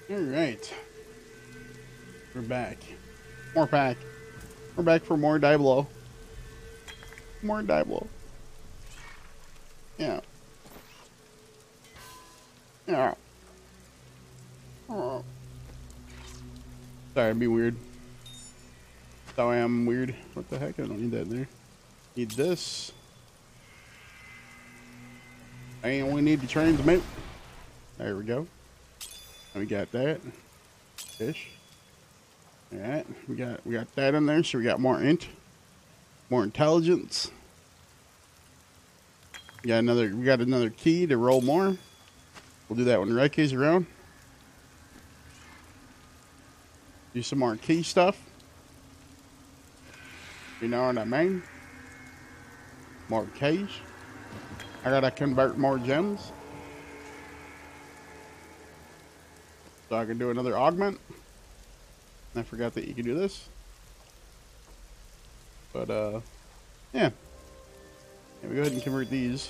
All right, we're back. More pack. We're back for more Diablo. More Diablo. Yeah. Yeah. Oh. Sorry, I'm being weird. So I am weird. What the heck? I don't need that there. Need this. And we need to transmute. There we go. And we got that. Fish. Alright. We got that in there, so we got more intelligence. We got another key to roll more. We'll do that when Reiki's around. Do some more key stuff. You know what I mean? More keys. I gotta convert more gems. So I can do another augment. I forgot that you can do this. But yeah. Let me go ahead and convert these.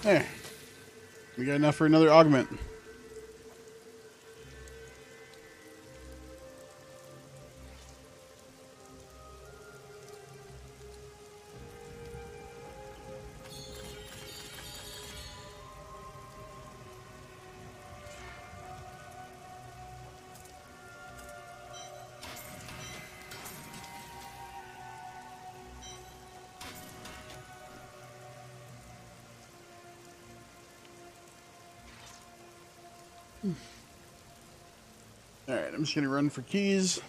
There. We got enough for another augment. Alright, I'm just gonna run for keys.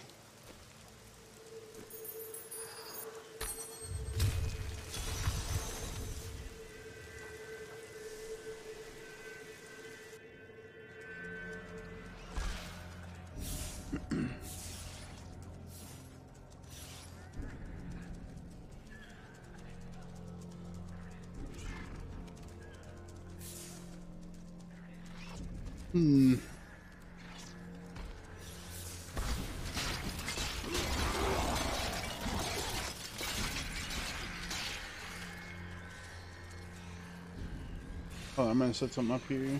Oh, I'm gonna set something up here.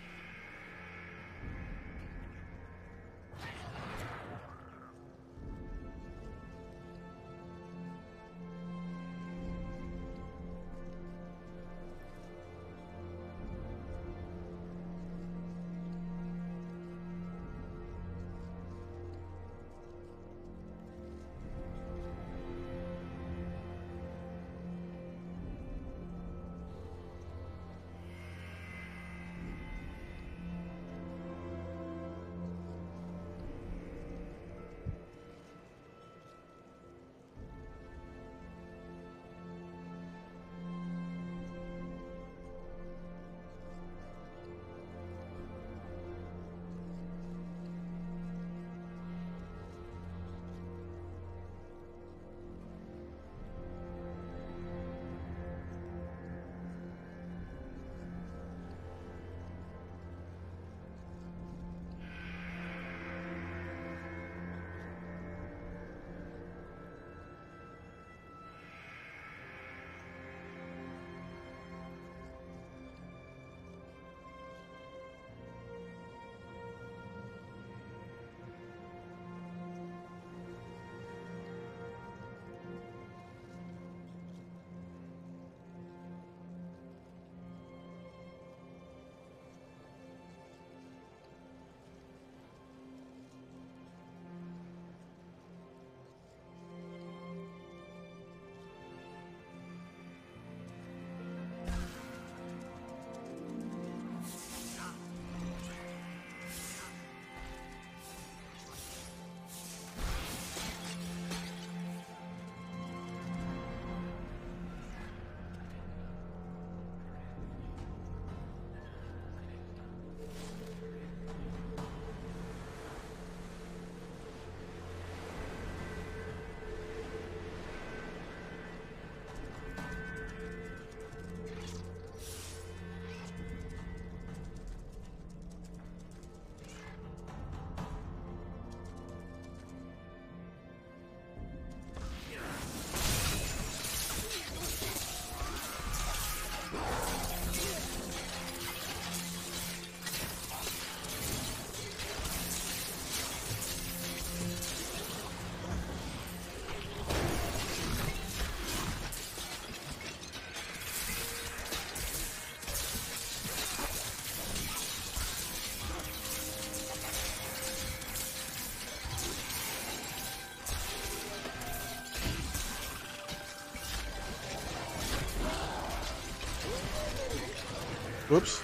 Whoops.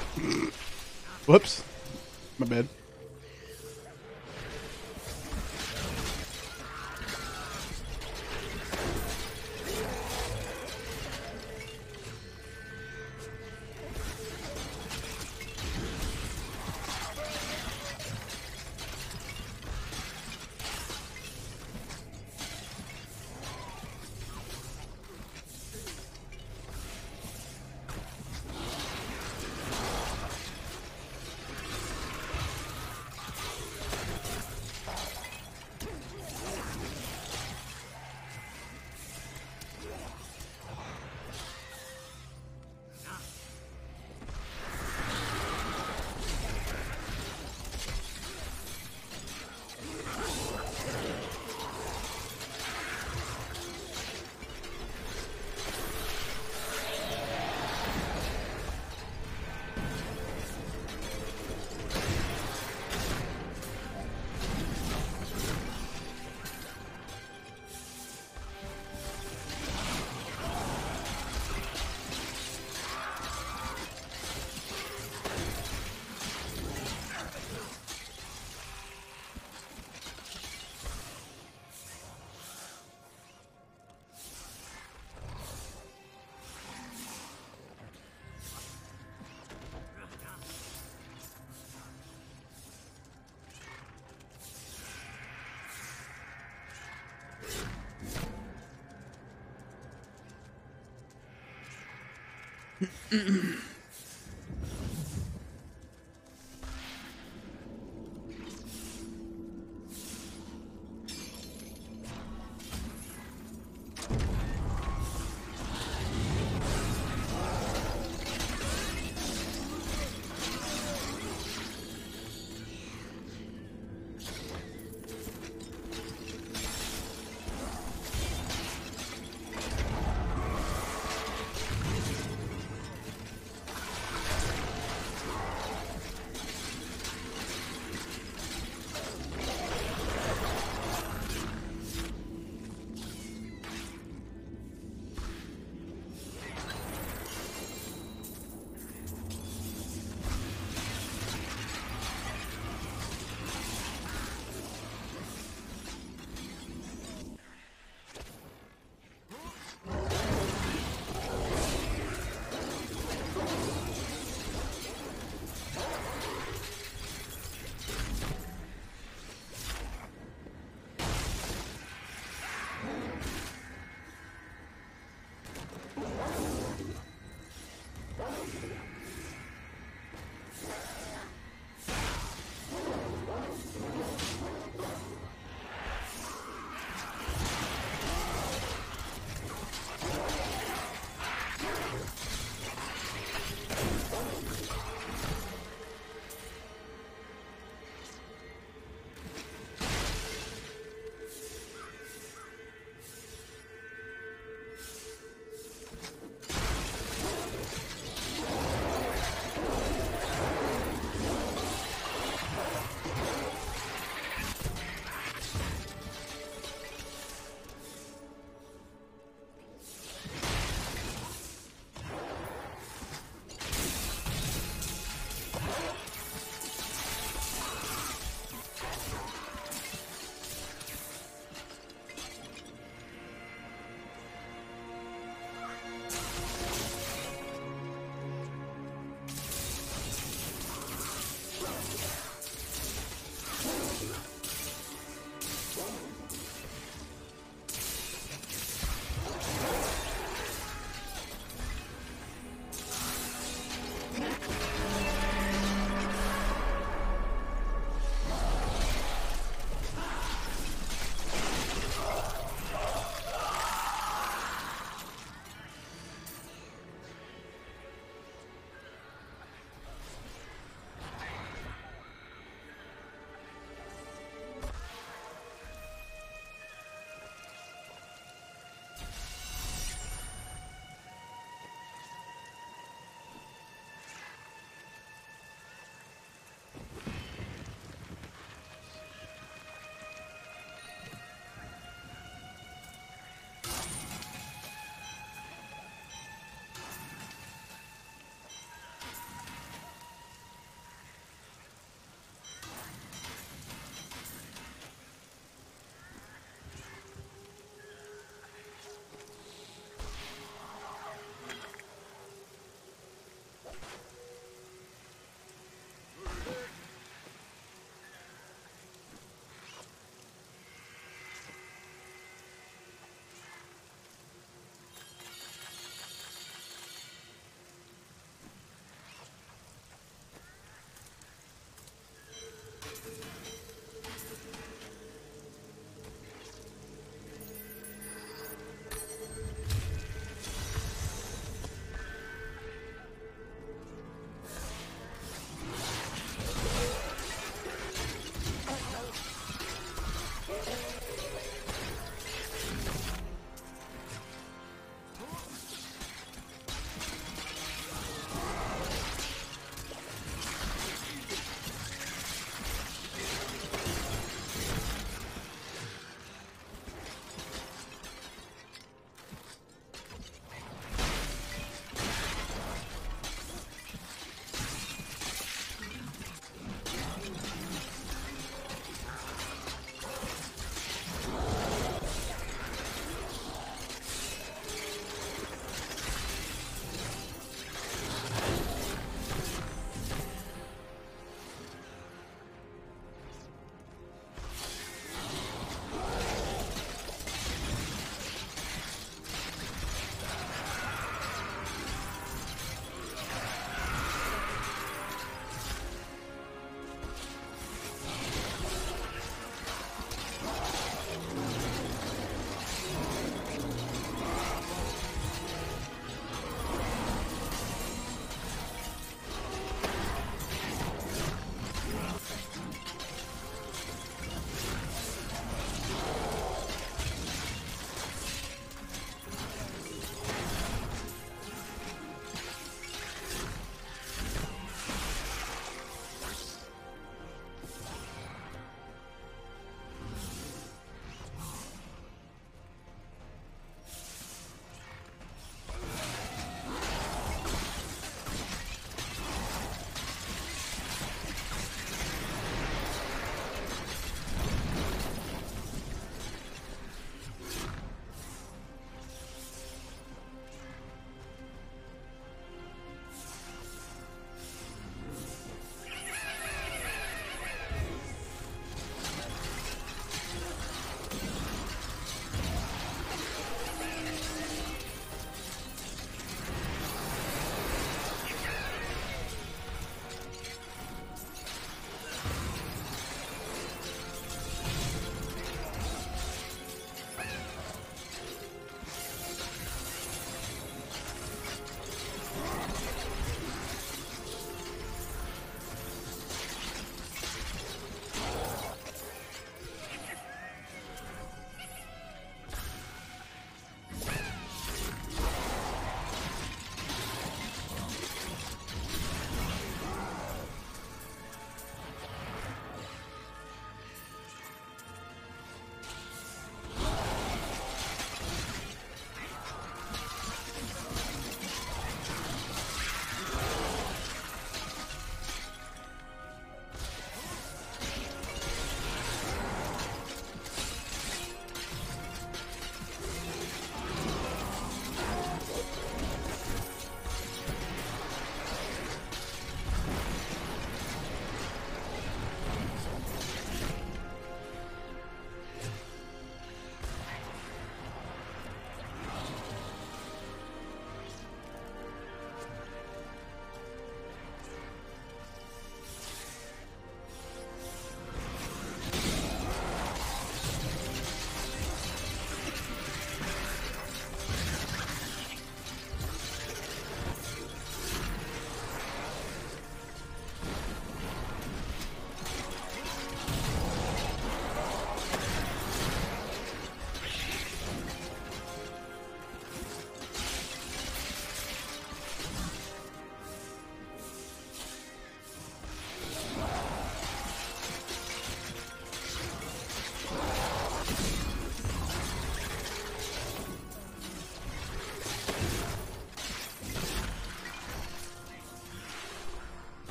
Whoops. My bad.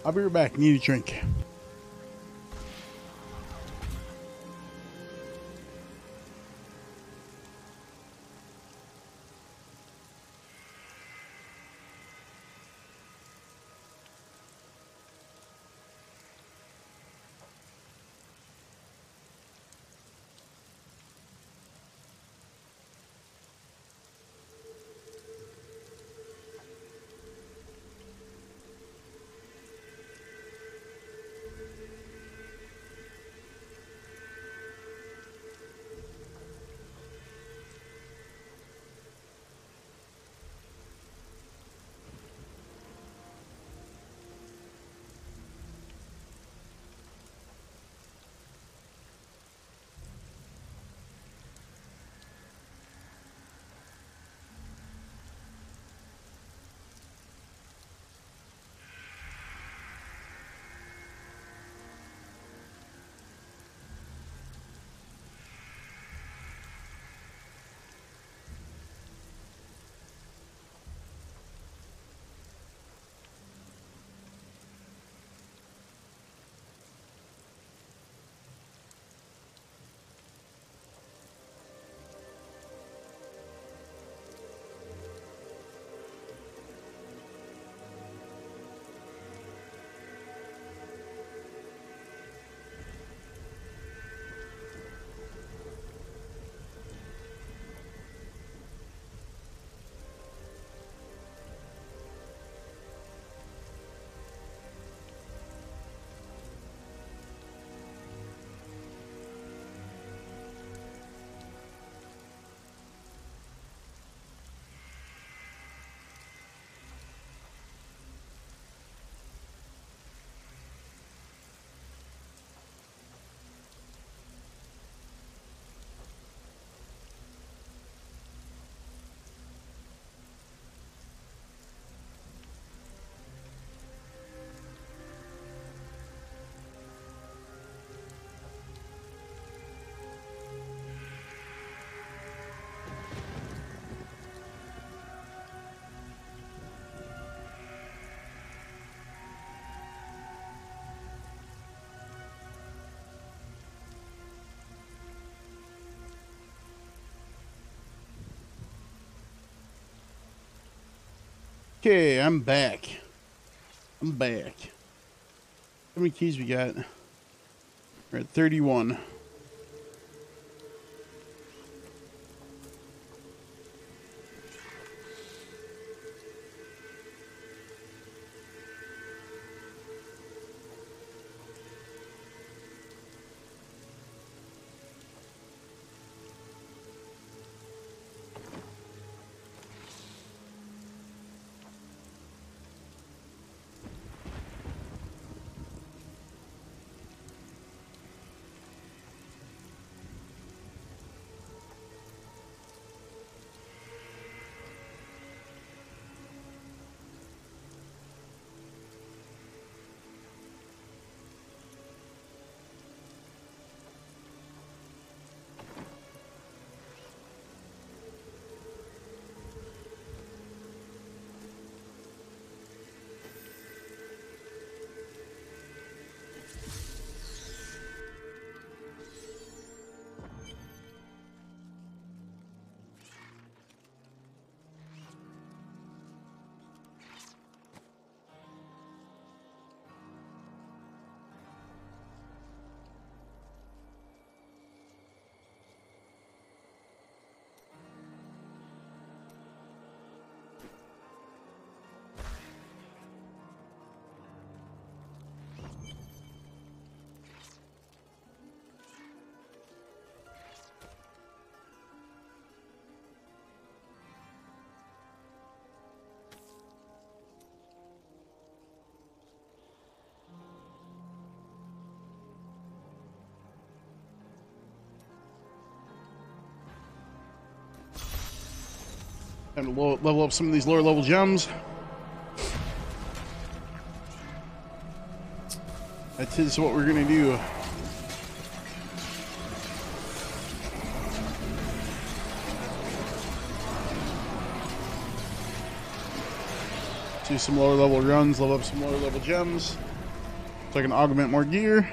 I'll be right back. Need a drink. Okay, I'm back. I'm back. How many keys we got? We're at 31. Time to level up some of these lower level gems. That is what we're gonna do. Do some lower level runs, level up some lower level gems. So I can augment more gear.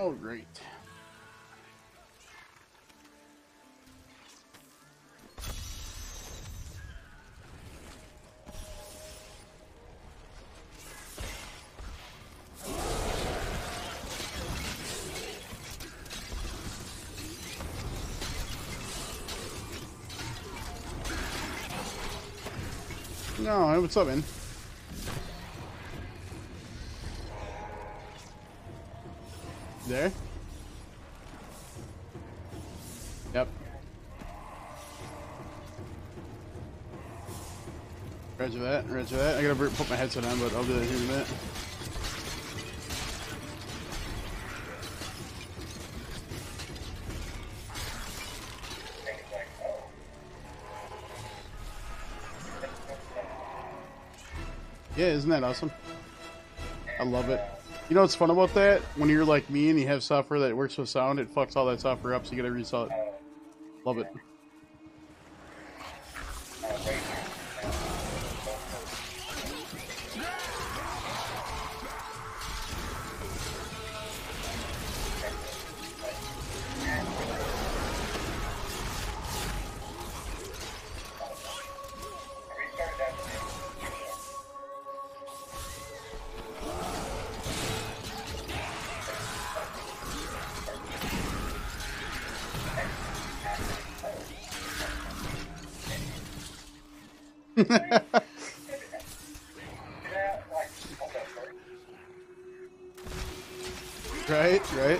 Oh, great. No, hey, what's up, man? There? Yep. Roger that, roger that. I gotta put my headset on, but I'll do that here in a minute. Yeah, isn't that awesome? I love it. You know what's fun about that? When you're like me and you have software that works with sound, it fucks all that software up, so you gotta reinstall it. Love it. Right, right.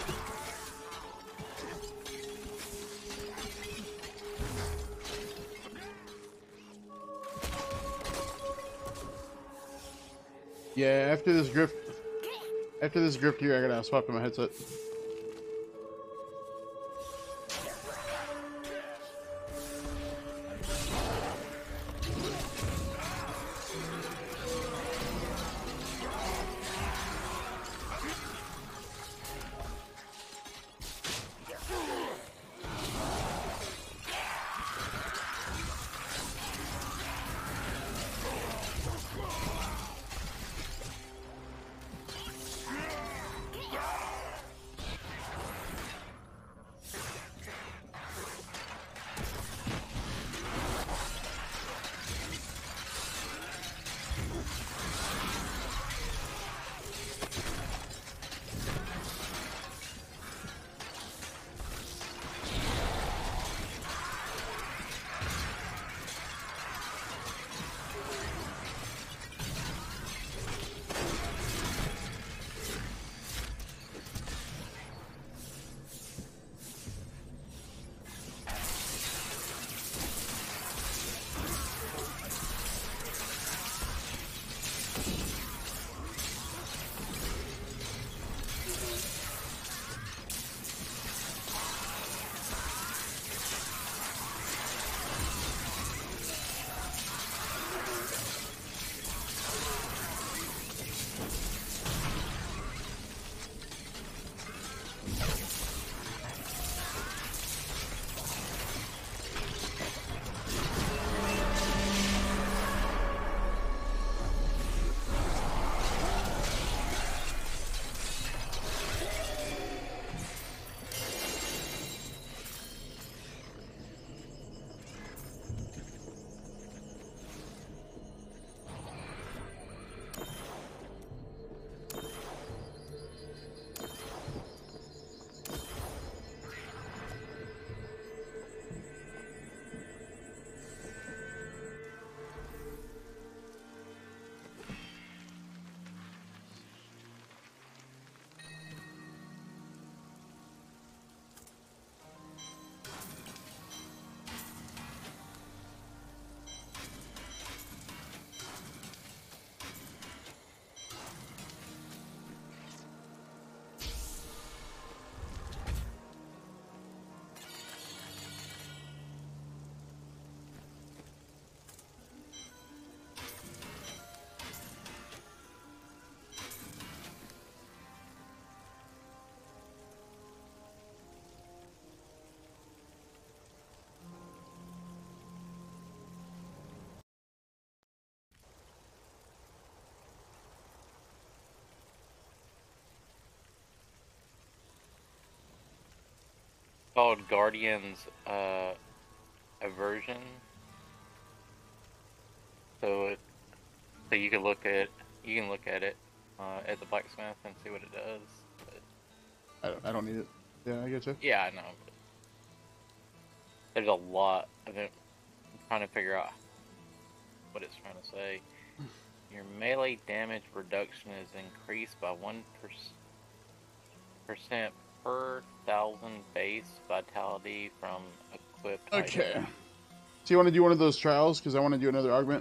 Yeah, after this grift here, I gotta swap to my headset. called Guardians Aversion. So so you can look at it at the blacksmith and see what it does. But, I don't need it. Yeah, I get you. yeah, I know. But there's a lot of it. I'm trying to figure out what it's trying to say. Your melee damage reduction is increased by 1% per 1,000 base vitality from equipped Okay. items. So you want to do one of those trials? Because I want to do another augment.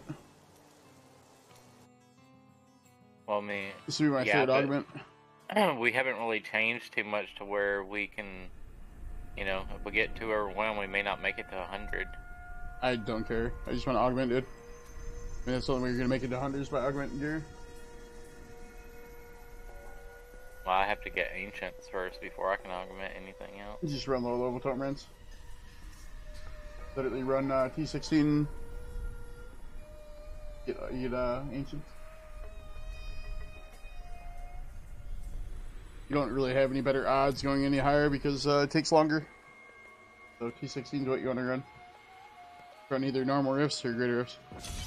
Well, I mean, This would be my third augment. we haven't really changed too much to where we can, you know, if we get too overwhelmed, we may not make it to 100. I don't care. I just want to augment, dude. I mean, that's the only way you're going to make it to hundreds by augmenting gear. Well, I have to get ancients first before I can augment anything else. You just run low level tournaments. Literally run T16. Get ancients. You don't really have any better odds going any higher because it takes longer. So T16 is what you want to run. Run either normal rifts or greater rifts.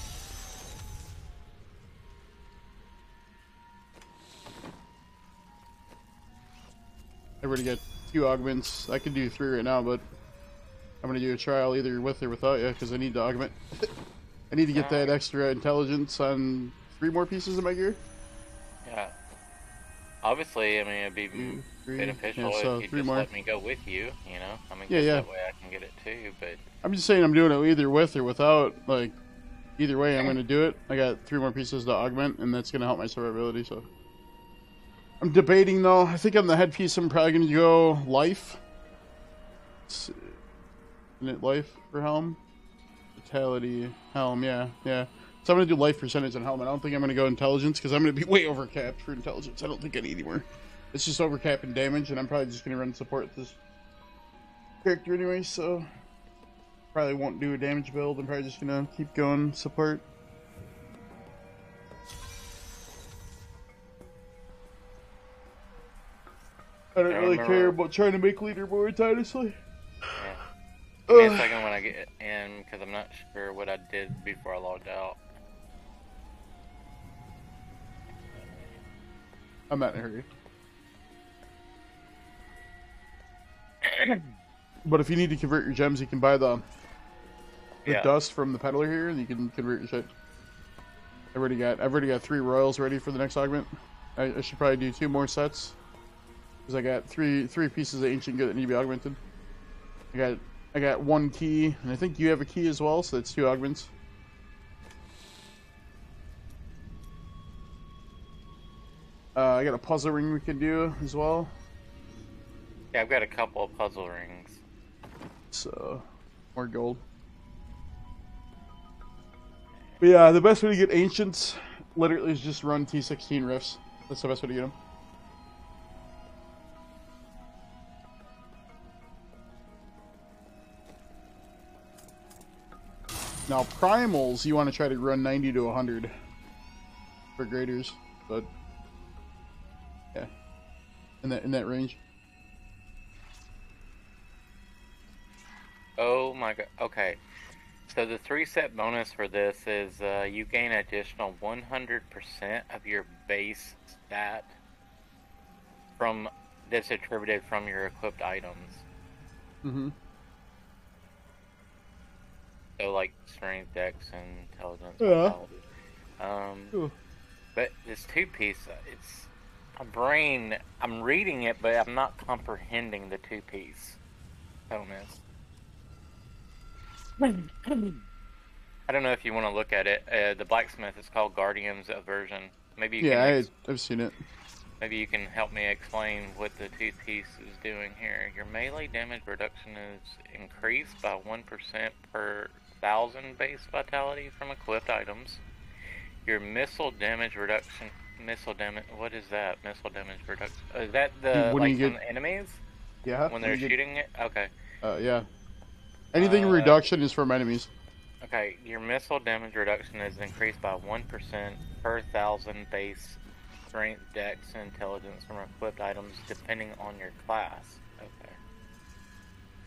I've already got 2 augments. I could do 3 right now, but I'm going to do a trial either with or without you because I need to augment. I need to get that extra intelligence on 3 more pieces of my gear. Yeah. Obviously, I mean, it'd be beneficial if you just let me go with you, you know? I mean, that way I can get it too, but... I'm just saying I'm doing it either with or without. Like, either way I'm going to do it. I got 3 more pieces to augment, and that's going to help my survivability, so... I'm debating, though. I think on the headpiece I'm probably going to go life. Isn't it life for helm? Vitality, helm, yeah. So I'm going to do life percentage on helm. I don't think I'm going to go intelligence, because I'm going to be way overcapped for intelligence. I don't think I need anymore. It's just overcapping damage, and I'm probably just going to run support this character anyway, so... Probably won't do a damage build. I'm probably just going to keep going support. I don't really care about trying to make leaderboards, honestly. Yeah. Give me a second when I get in, because I'm not sure what I did before I logged out. I'm not in a hurry. But if you need to convert your gems, you can buy the dust from the peddler here, and you can convert your shit. I've already got 3 royals ready for the next augment. I should probably do 2 more sets. Because I got three pieces of ancient good that need to be augmented. I got 1 key, and I think you have a key as well, so that's 2 augments. I got a puzzle ring we can do as well. Yeah, I've got a couple of puzzle rings. So, more gold. But yeah, the best way to get ancients literally is just run T16 rifts. That's the best way to get them. Now, primals, you want to try to run 90 to 100 for graders, but yeah, in that range. Oh my god, okay. So the 3-set bonus for this is you gain additional 100% of your base stat that's attributed from your equipped items. Mm-hmm. So like strength, dex, and intelligence. Yeah. But this 2-piece, it's a brain. I'm reading it, but I'm not comprehending the 2-piece bonus. I don't know if you want to look at it. The blacksmith is called Guardians Aversion. Maybe you can. I've seen it. Maybe you can help me explain what the 2-piece is doing here. Your melee damage reduction is increased by 1% per 1,000 base vitality from equipped items. Your missile damage reduction. What is that? Missile damage reduction. Is that the from the enemies? Yeah. When they're shooting it. Okay. Yeah. Anything reduction is from enemies. Okay, your missile damage reduction is increased by 1% per 1,000 base strength, dex, and intelligence from equipped items depending on your class. Okay.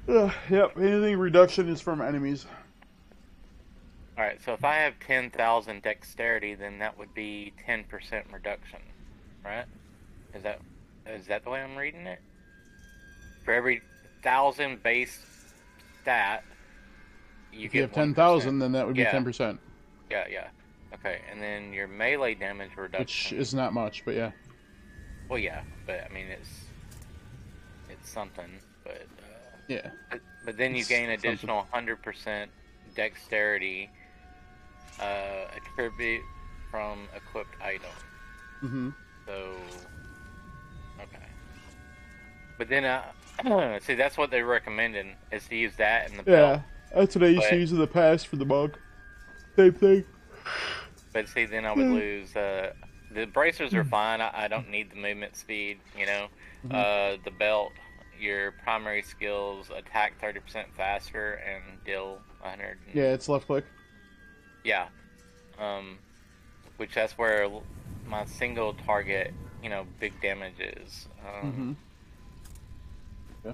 Yep, anything reduction is from enemies. Alright, so if I have 10,000 dexterity, then that would be 10% reduction, right? Is that the way I'm reading it? For every 1,000 base stat, you If you get have 1%. 10,000, then that would be Yeah, 10%, yeah. Okay, and then your melee damage which reduction. is not much, but yeah. Well, yeah, but I mean it's something. Yeah. But then you It's gain something. additional 100% dexterity attribute from equipped item. Mm-hmm. So okay, but then see that's what they're recommending is to use that in the belt. Yeah, that's what I used to But use in the past for the mug. Same thing. see then I would lose. The bracers are fine. I don't need the movement speed. You know, Mm-hmm. the belt. Your primary skills attack 30% faster and deal 100. Yeah, it's left click. Yeah. Um, which that's where my single target, big damage is. Mm-hmm. Yeah.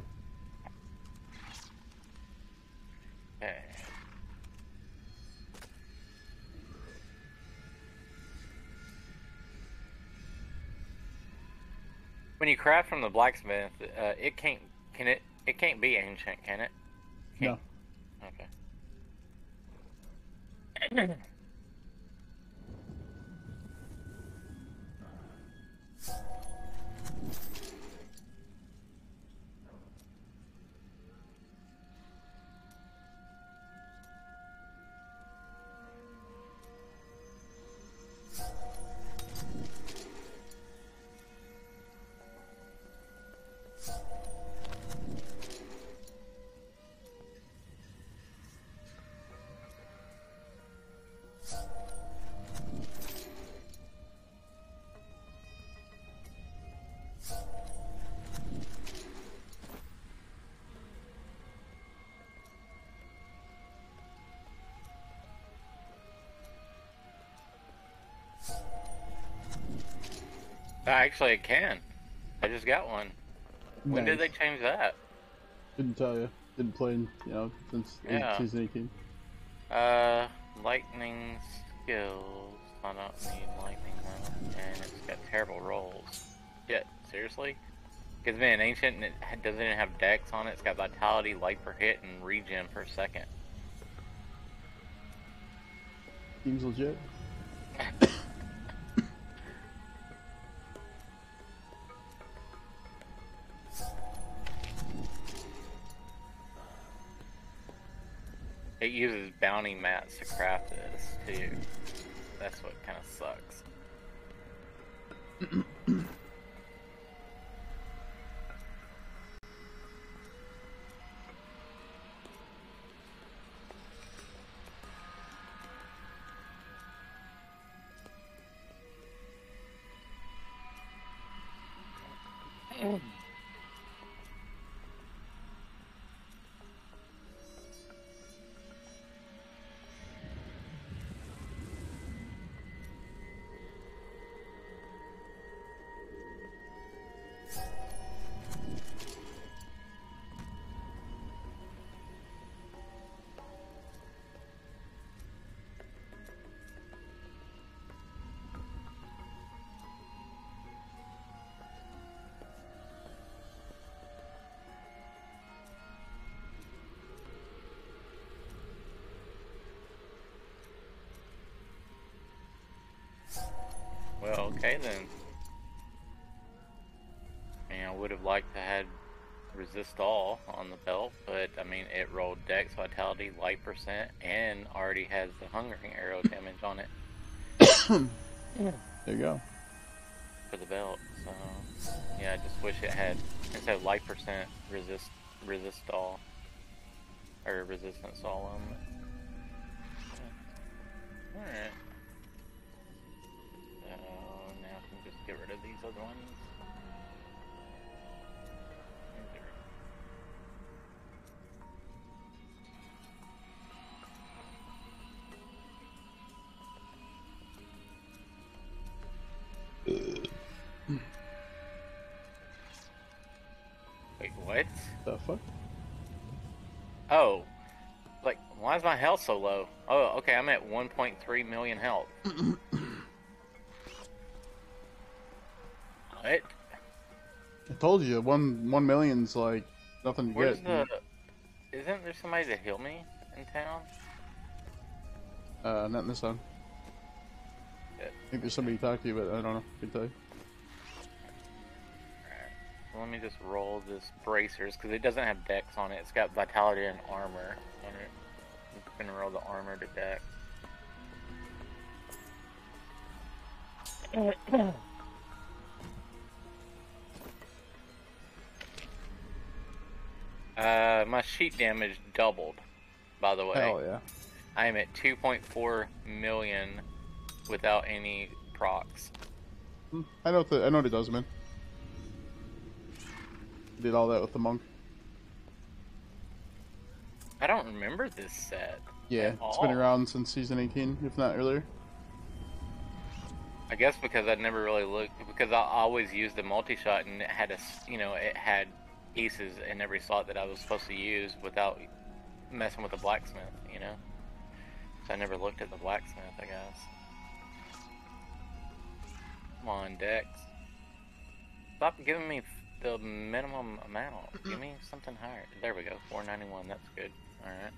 Okay. When you craft from the blacksmith, it can't can it it can't be ancient, can it? Can't. No. Okay. Actually, it can. I just got one. When did Nice. they change that? Couldn't tell you. Didn't play in, since Yeah. season 18. Lightning skills. I don't need lightning though, and it's got terrible rolls. Shit, seriously? Because man, ancient and it doesn't even have dex on it. It's got vitality, light per hit, and regen per second. Seems legit. It uses bounty mats to craft this too. That's what kind of sucks. Well, okay then. And I would have liked to had resist all on the belt, but I mean it rolled dex, vitality, light percent, and already has the hungering arrow damage on it. There you go. For the belt. So yeah, I just wish it had instead of light percent resist all or resistance all on it. Alright. So now I can just get rid of these other ones. Wait, what? The fuck? Oh, like, why is my health so low? Oh, okay, I'm at 1.3 million health. What? I told you, one million's like nothing to Where's get. the... Isn't there somebody to heal me in town? Not in this one. Shit. I think there's somebody to talk to you, but I don't know. I can tell you. Alright. So let me just roll this bracers, because it doesn't have dex on it. It's got vitality and armor on it. I'm gonna roll the armor to dex. My sheet damage doubled, by the way. Hell yeah. I am at 2.4 million without any procs. I know what it does, man. Did all that with the monk. I don't remember this set. Yeah, it's been around since season 18, if not earlier. I guess because I'd never really looked, because I always used the multi-shot and it had it had pieces in every slot that I was supposed to use without messing with the blacksmith, you know? So I never looked at the blacksmith, I guess. Come on, Dex. Stop giving me the minimum amount. Give me something higher. There we go, 491, that's good. Alright.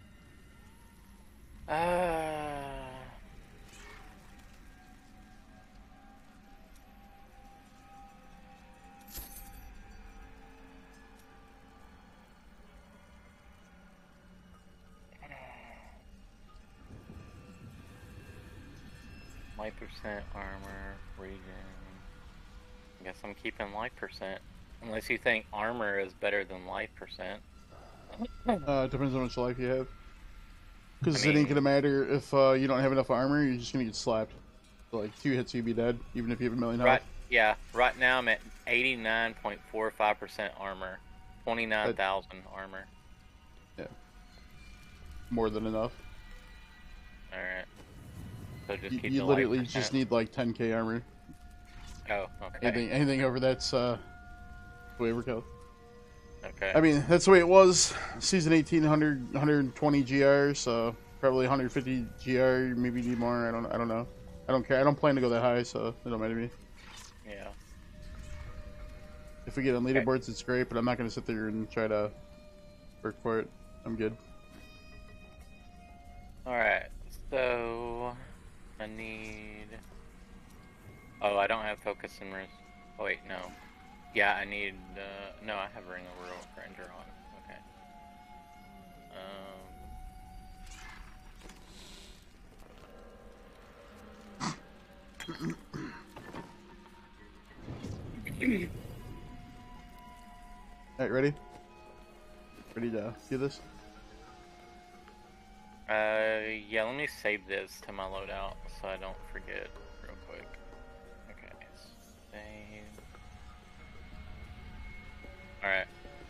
Life percent, armor, regen. I guess I'm keeping life percent. Unless you think armor is better than life percent. It depends on how much life you have. Because it ain't gonna matter if you don't have enough armor, you're just gonna get slapped. So, like, 2 hits you'd be dead, even if you have a million health. Right, yeah, right now I'm at 89.45% armor. 29,000 armor. Yeah. More than enough. Alright. So just keep you the literally life just percent. need like 10k armor. Oh, okay. Anything over that's waiver kill. Okay. I mean, that's the way it was. Season 18, 120 GR, so probably 150 GR. Maybe need more. I don't know. I don't care. I don't plan to go that high, so it don't matter to me. Yeah. If we get on leaderboards, it's great, but I'm not gonna sit there and try to work for it. I'm good. All right. So I need. Oh, I don't have focus and risk. Oh wait, no. Yeah, I need. No, I have ring of Royal Ranger on. Okay. Alright, ready? Ready to do this? Yeah, let me save this to my loadout so I don't forget real quick. Okay, save. Alright.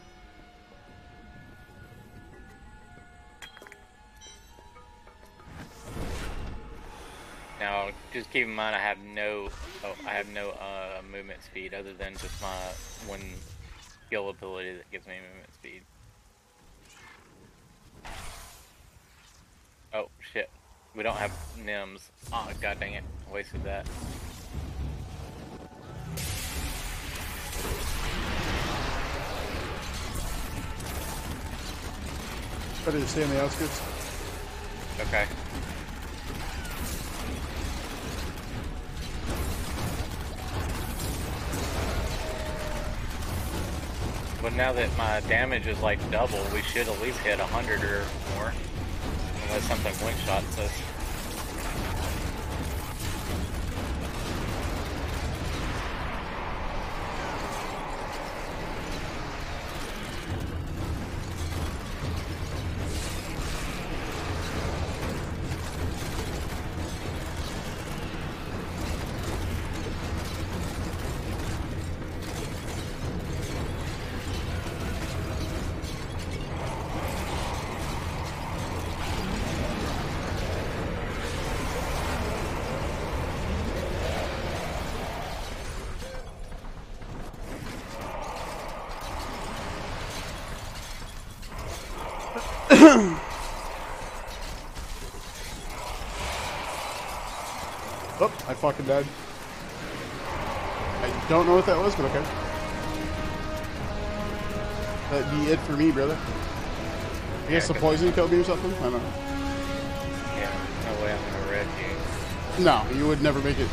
Now, just keep in mind I have no movement speed other than just my one skill ability that gives me movement speed. Oh, shit. We don't have NIMS. Oh, god dang it. Wasted that. Better to stay on the outskirts. Okay. But now that my damage is like double, we should at least hit 100 or more. Unless something one-shots us. Oh, I fucking died. I don't know what that was, but okay. That'd be it for me, brother. I guess the poison killed me or something? I don't know. Yeah, no way I'm gonna red you. No, you would never make it.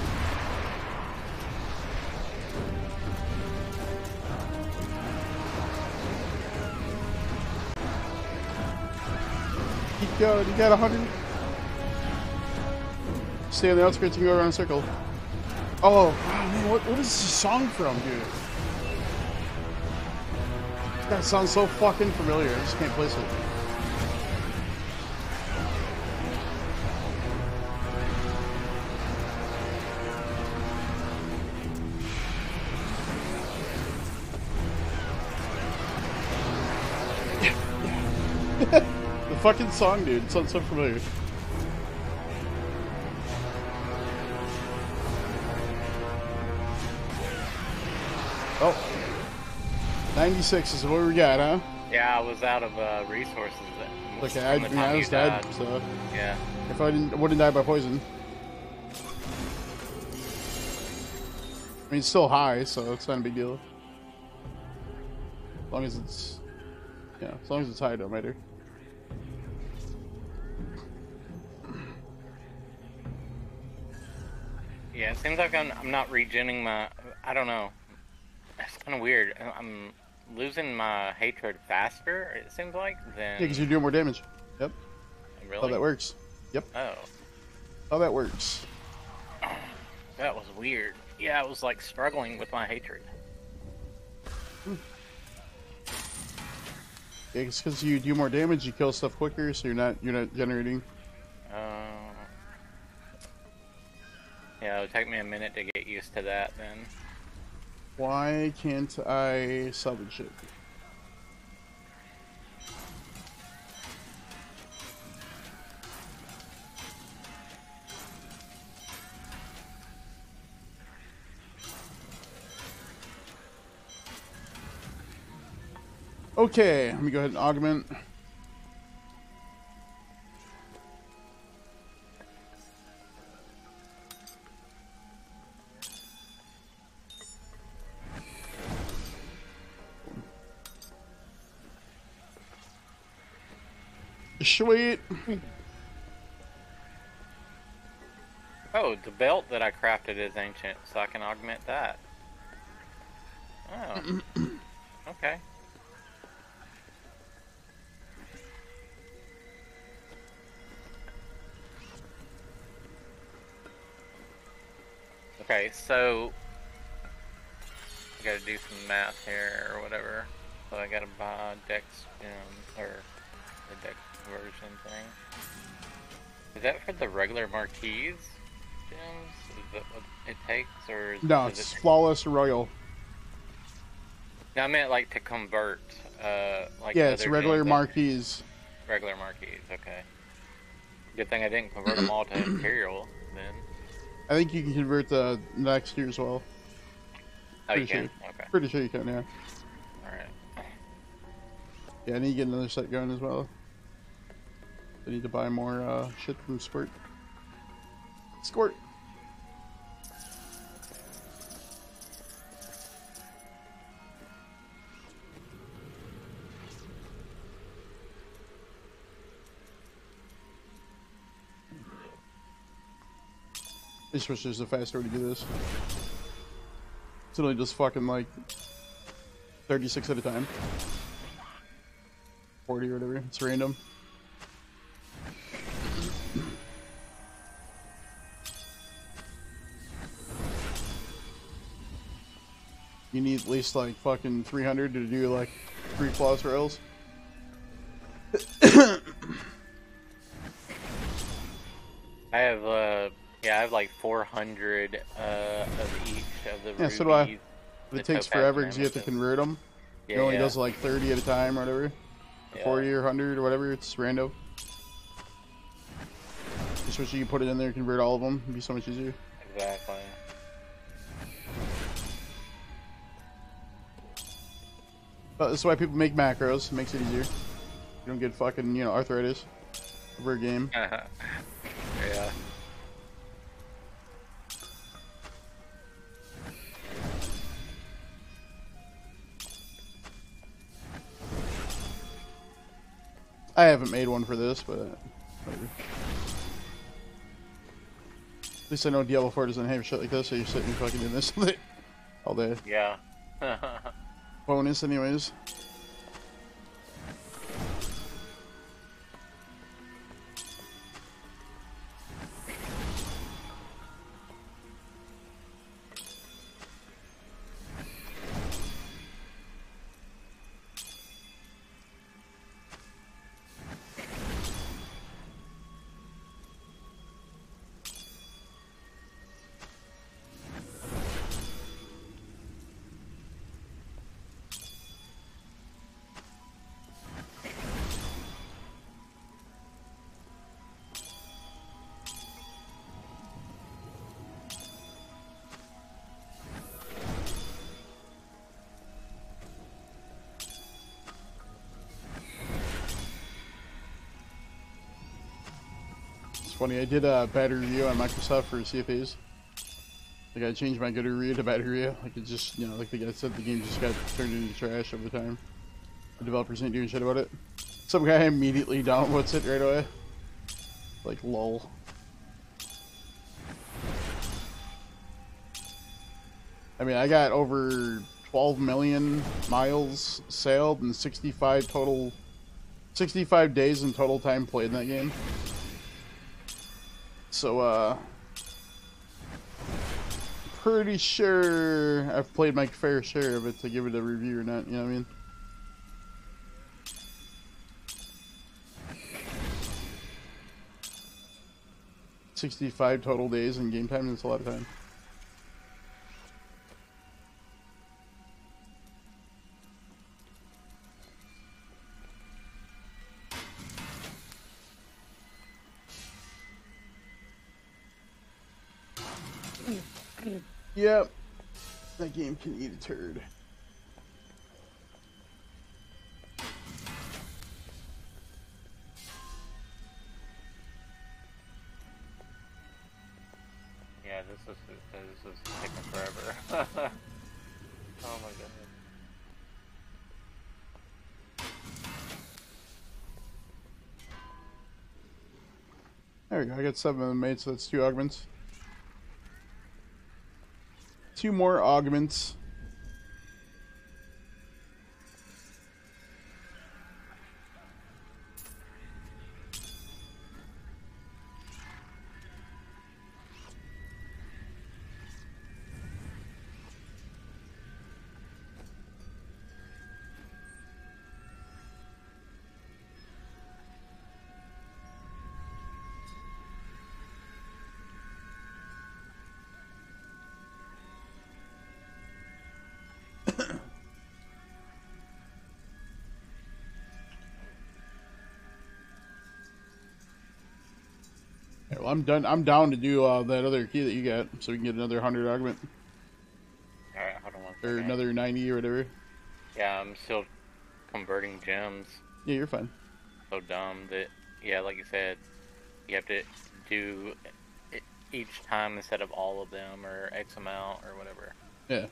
Keep going, you got 100. Stay on the outskirts and go around in a circle. Oh, wow, man, what is this song from, dude? That sounds so fucking familiar, I just can't place it. The fucking song, dude, it sounds so familiar. Oh. 96 is what we got, huh? Yeah, I was out of resources. Okay, I was dead, so... Yeah. If I wouldn't die by poison. I mean, it's still high, so it's not a big deal. As long as it's... Yeah, as long as it's high, it don't matter. Yeah, it seems like I'm not regenning my... I don't know. It's kind of weird. I'm losing my hatred faster, it seems like, than... Yeah, because you're doing more damage. Yep. Really? How that works. Yep. Oh. How that works. That was weird. Yeah, I was like struggling with my hatred. Yeah, it's because you do more damage, you kill stuff quicker, so you're not generating. Yeah, it would take me a minute to get used to that then. Why can't I salvage it? Okay, let me go ahead and augment. Sweet. Oh, the belt that I crafted is ancient, so I can augment that. Oh. Okay. Okay, so I gotta do some math here or whatever. So I gotta buy Dex or the Dex version thing. Is that for the regular Marquise gems? Is that what it takes, or No, it's flawless royal. No, I meant like to convert. Like yeah, it's regular gems. Marquise. Regular Marquise, okay. Good thing I didn't convert them all to Imperial then. I think you can convert the next year as well. Oh, you can? Sure. Okay. Pretty sure you can, yeah. Alright. Yeah, I need to get another set going as well. I need to buy more shit from Squirt. Squirt! I just wish there's a faster way to do this. It's only just fucking like 36 at a time. 40 or whatever. It's random. You need at least like fucking 300 to do like 3 flawless rails. I have like 400 of each of the rubies. Yeah, so do I. But it takes forever because you have to convert them. Yeah, it only does like 30 at a time or whatever. Yeah. 40 or 100 or whatever, it's random. Just wish you could put it in there and convert all of them. It'd be so much easier. Exactly. But that's why people make macros. It makes it easier. You don't get fucking, you know, arthritis over a game. Yeah. I haven't made one for this, but whatever. At least I know Diablo 4 doesn't have shit like this, so you're sitting fucking doing this all day. Yeah. Bonus, anyways. Funny, I did a bad review on Microsoft for CFAs. Like, I changed my good review to bad review. Like, it just, you know, like the guy said, the game just got turned into trash over time. The developers ain't doing shit about it. Some guy immediately downvotes it right away. Like, lol. I mean, I got over 12 million miles sailed and 65 days in total time played in that game. So, pretty sure I've played my fair share of it to give it a review or not, you know what I mean? $65 total days in game time, that's a lot of time. Yep. That game can eat a turd. Yeah, this is taking forever. Oh my goodness. There we go, I got 7 of them made, so that's 2 augments. 2 more augments. Well, I'm done. I'm down to do that other key that you got, so we can get another 100 augment. Alright, hold on one Or second. another 90 or whatever. Yeah, I'm still converting gems. Yeah, you're fine. So dumb that, yeah, like you said, you have to do it each time instead of all of them, or X amount, or whatever. Yeah.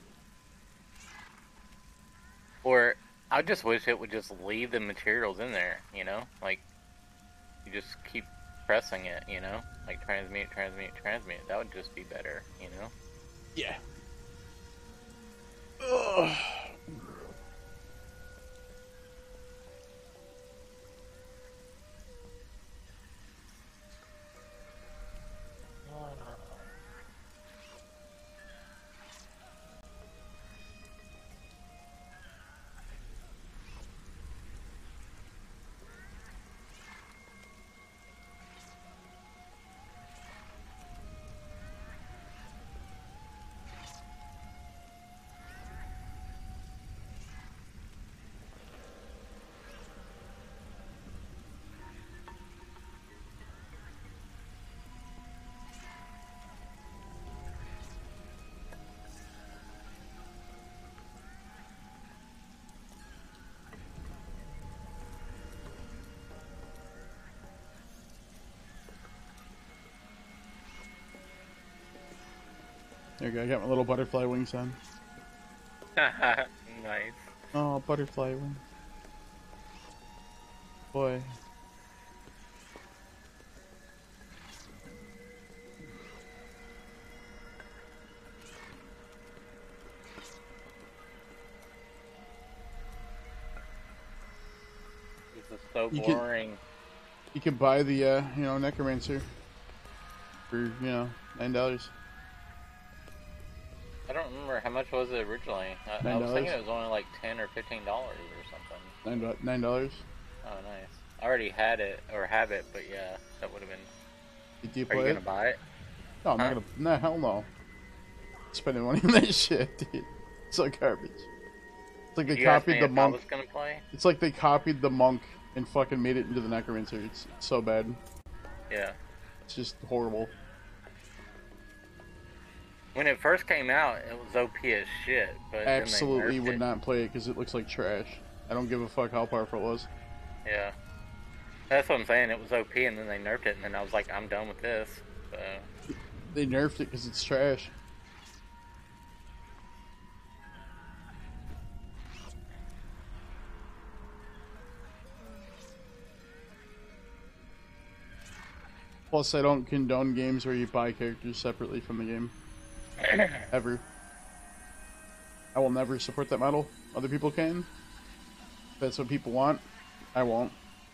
Or, I just wish it would just leave the materials in there, you know? Like, you just keep pressing it, you know? Like, transmute, transmute, transmute. That would just be better, you know? Yeah. Ugh. There you go. I got my little butterfly wings on. Nice. Oh, butterfly wings. Boy. This is so boring. You can buy the, you know, Necromancer for, you know, $9. I don't remember how much was it originally. I was thinking it was only like $10 or $15 or something. $9. Oh, nice. I already had it or have it, but yeah, that would have been. Did you Are play you it? gonna buy it? No, I'm not gonna. Nah, hell no. Spending money on that shit, dude. It's so garbage. It's like they copied the monk. I was gonna play? It's like they copied the monk and fucking made it into the Necromancer. It's so bad. Yeah. It's just horrible. When it first came out, it was OP as shit. But absolutely would not play it because it looks like trash. I don't give a fuck how powerful it was. Yeah. That's what I'm saying. It was OP, and then they nerfed it, and then I was like, I'm done with this. So. They nerfed it because it's trash. Plus, I don't condone games where you buy characters separately from the game. Ever. I will never support that model. Other people can. If that's what people want, I won't.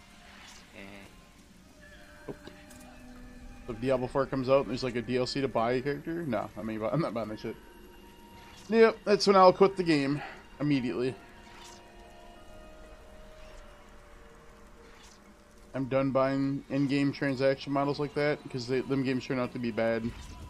Nope. If Diablo 4 comes out and there's like a DLC to buy a character, no, I'm not buying that shit. Yep, that's when I'll quit the game. Immediately. I'm done buying in-game transaction models like that, because them games turn out to be bad.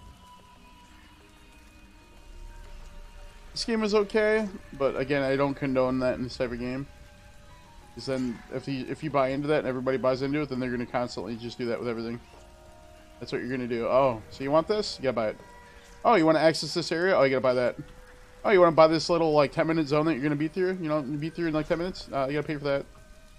This game is okay, but again, I don't condone that in this type of game. Because then, if you buy into that and everybody buys into it, then they're going to constantly just do that with everything. That's what you're going to do. Oh, so you want this? You gotta buy it. Oh, you want to access this area? Oh, you gotta buy that. Oh, you want to buy this little, like, 10-minute zone that you're going to beat through? You know, beat through in, like, 10 minutes? You gotta pay for that.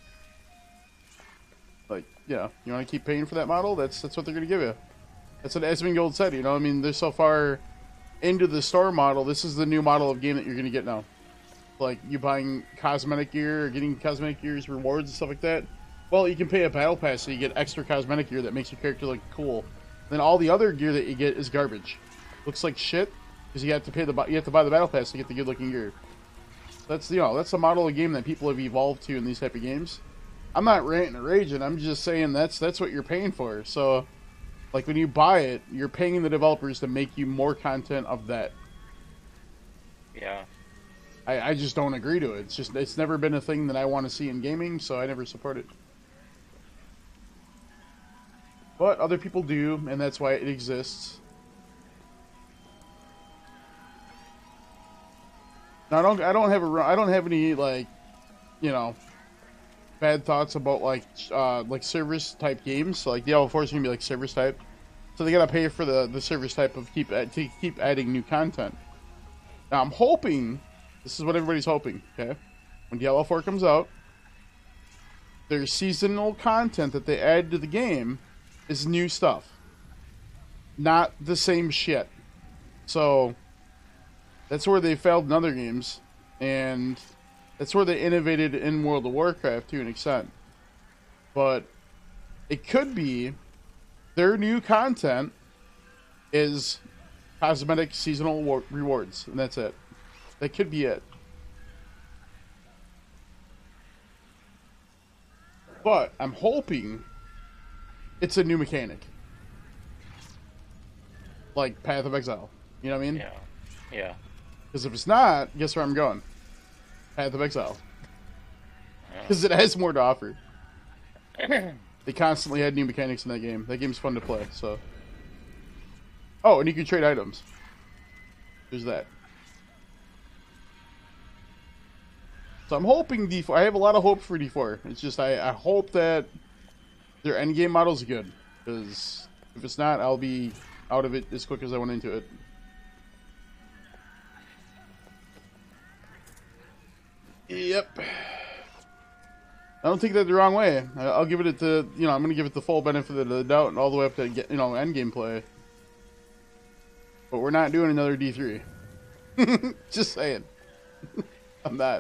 Like, yeah, you want to keep paying for that model? That's what they're going to give you. That's what Asmongold said, you know? I mean, they're so far into the store model. This is the new model of game that you're going to get now. Like, you buying cosmetic gear or getting cosmetic gear's rewards and stuff like that. Well, you can pay a battle pass so you get extra cosmetic gear that makes your character look cool. Then all the other gear that you get is garbage. Looks like shit because you have to buy the battle pass to get the good looking gear. That's, you know, that's the model of game that people have evolved to in these type of games. I'm not ranting and raging. I'm just saying that's what you're paying for. So, like, when you buy it, you're paying the developers to make you more content of that. Yeah. I just don't agree to it. It's never been a thing that I want to see in gaming, so I never support it. But other people do, and that's why it exists. Now, I don't have any, like, you know, bad thoughts about like service type games. So, like Diablo 4 is gonna be like service type, so they gotta pay for the service type of to keep adding new content. Now I'm hoping, this is what everybody's hoping, okay? When Diablo 4 comes out, their seasonal content that they add to the game is new stuff, not the same shit. So that's where they failed in other games, and that's where they innovated in World of Warcraft to an extent. But it could be their new content is cosmetic seasonal rewards, and that's it. That could be it. But I'm hoping it's a new mechanic. Like Path of Exile. You know what I mean? Yeah. Yeah. Because if it's not, guess where I'm going? Path of Exile. Because it has more to offer. They constantly had new mechanics in that game. That game's fun to play, so. Oh, and you can trade items. There's that. So I'm hoping D4. I have a lot of hope for D4. It's just I hope that their endgame model's good. Because if it's not, I'll be out of it as quick as I went into it. Yep. I don't take that the wrong way. I'll give it the, you know, I'm going to give it the full benefit of the doubt and all the way up to, you know, end game play. But we're not doing another D3. Just saying. I'm not.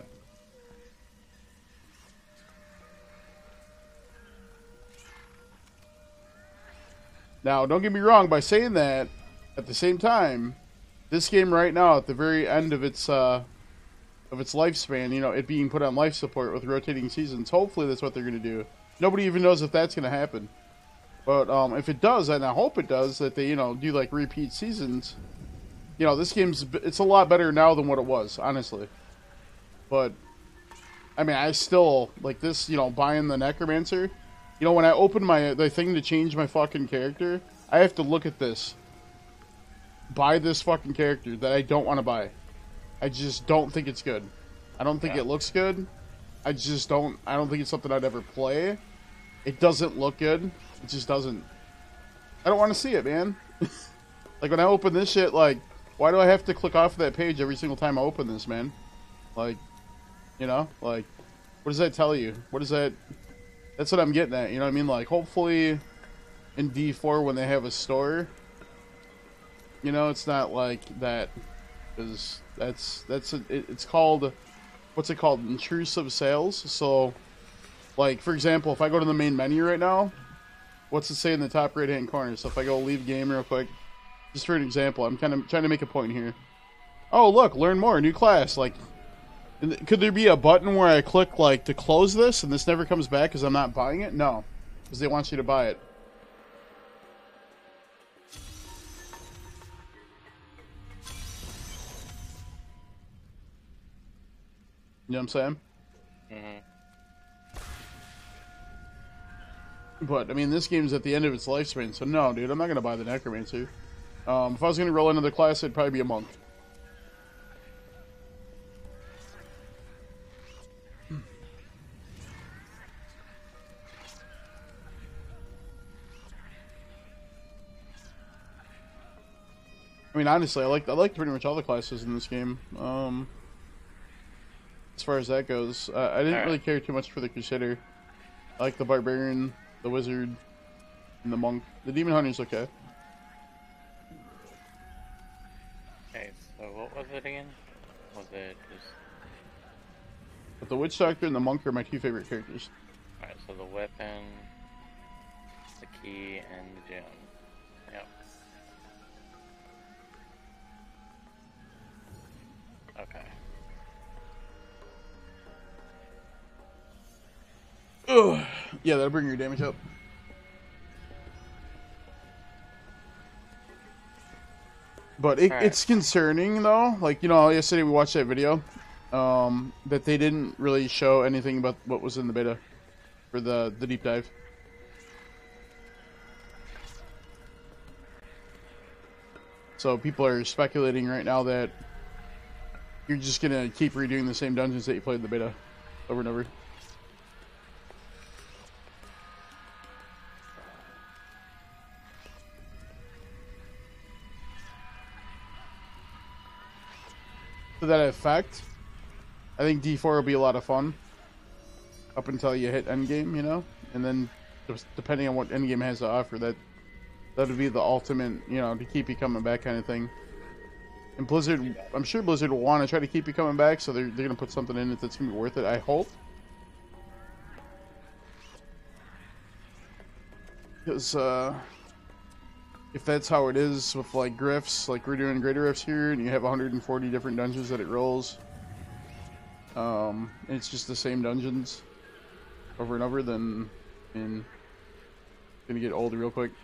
Now, don't get me wrong, by saying that, at the same time, this game right now, at the very end of its lifespan, you know, it being put on life support with rotating seasons, hopefully that's what they're going to do. Nobody even knows if that's going to happen. But if it does, and I hope it does, that they, you know, do like repeat seasons, you know, this it's a lot better now than what it was, honestly. But, I mean, I still, like this, you know, buying the Necromancer, you know, when I open the thing to change my fucking character, I have to look at this. Buy this fucking character that I don't want to buy. I just don't think it's good. I don't think it looks good. I don't think it's something I'd ever play. It doesn't look good. It just doesn't. I don't want to see it, man. Like, when I open this shit, like, why do I have to click off of that page every single time I open this, man? Like, you know? Like, what does that tell you? What is that? That's what I'm getting at, you know what I mean? Like, hopefully in D4 when they have a store, you know, it's not like that. Because it's called, what's it called? Intrusive sales. So, like, for example, if I go to the main menu right now, what's it say in the top right hand corner? So if I go leave game real quick, just for an example, I'm kind of trying to make a point here. Oh, look, learn more, new class. Like, could there be a button where I click, like, to close this and this never comes back because I'm not buying it? No, because they want you to buy it. You know what I'm saying? Mm-hmm. But, I mean, this game's at the end of its lifespan, so no, dude, I'm not going to buy the Necromancer. If I was going to roll another class, it'd probably be a monk. I mean, honestly, I like pretty much all the classes in this game. As far as that goes, I didn't really care too much for the Crusader. I like the Barbarian, the Wizard, and the Monk. The Demon Hunter's okay. Okay, so what was it again? Was it just... But the Witch Doctor and the Monk are my two favorite characters. Alright, so the weapon, the key, and the gem. Yep. Okay. Ugh. Yeah, that'll bring your damage up. But it's concerning, though. Like, you know, yesterday we watched that video. That they didn't really show anything about what was in the beta for the deep dive. So people are speculating right now that you're just gonna keep redoing the same dungeons that you played in the beta over and over. To that effect, I think D4 will be a lot of fun up until you hit endgame, you know, and then depending on what endgame has to offer, that would be the ultimate, you know, to keep you coming back kind of thing. And Blizzard, I'm sure Blizzard will want to try to keep you coming back, so they're gonna put something in it that's gonna be worth it. I hope, because if that's how it is with like Grifts, like we're doing Greater Rifts here, and you have 140 different dungeons that it rolls, and it's just the same dungeons over and over, then it's gonna get old real quick.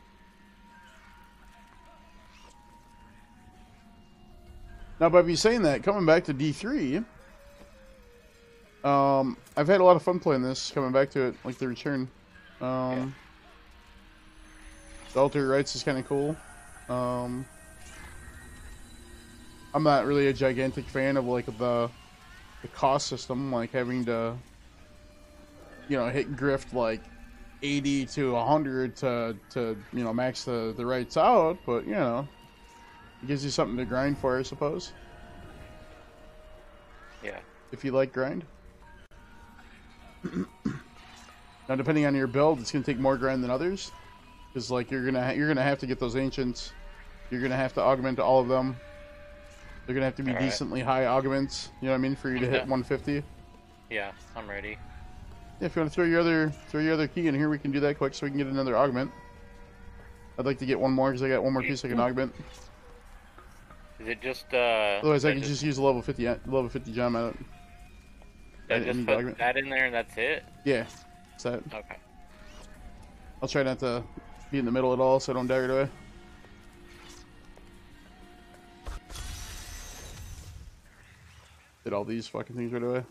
Now, by you saying that, coming back to D3, I've had a lot of fun playing this, coming back to it, like the return. The Altar Rites is kind of cool. I'm not really a gigantic fan of like the cost system, like having to, you know, hit grift like 80 to 100 to you know, max the rights out, but you know, it gives you something to grind for, I suppose. Yeah. If you like grind. Now, depending on your build, it's gonna take more grind than others, because like you're gonna have to get those ancients You're gonna have to augment all of them. They're gonna have to be All right. decently high augments. You know what I mean? For you to hit 150. Yeah, I'm ready. Yeah, if you want to throw your other key in here, we can do that quick so we can get another augment. I'd like to get one more because I got one more piece I can augment. Is it just Otherwise, I can just use a level 50 gem out. I just put that in there and that's it? Yeah, that's that. Okay. I'll try not to be in the middle at all so I don't die right away. Did all these fucking things right away.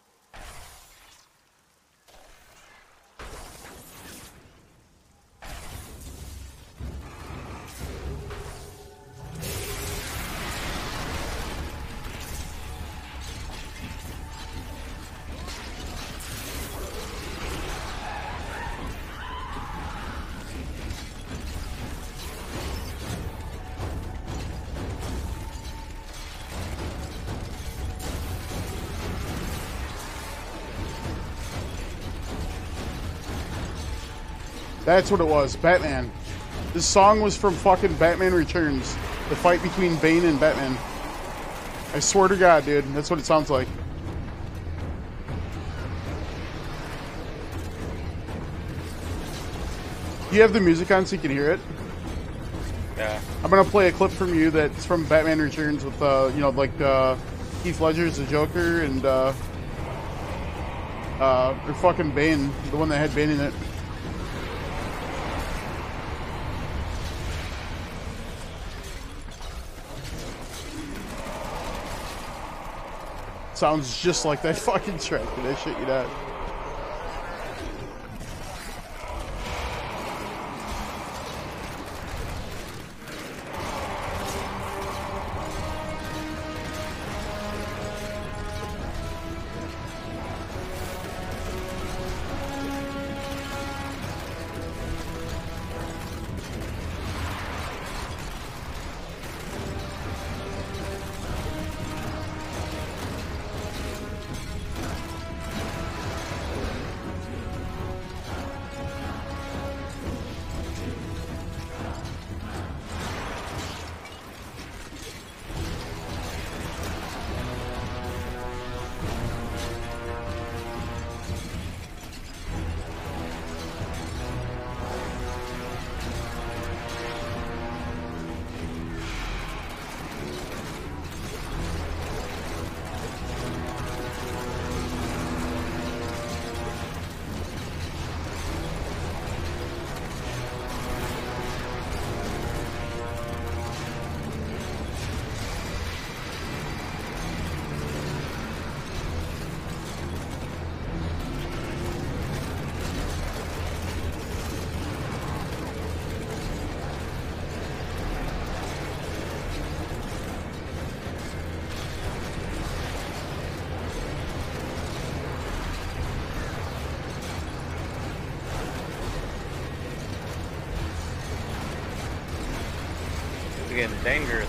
That's what it was, Batman. This song was from fucking Batman Returns. The fight between Bane and Batman. I swear to God, dude, that's what it sounds like. Do you have the music on so you can hear it? Yeah. I'm gonna play a clip from you that's from Batman Returns with, you know, like, Heath Ledger's the Joker and, or fucking Bane, the one that had Bane in it. Sounds just like that fucking track, dude. I shit you not. It's getting dangerous.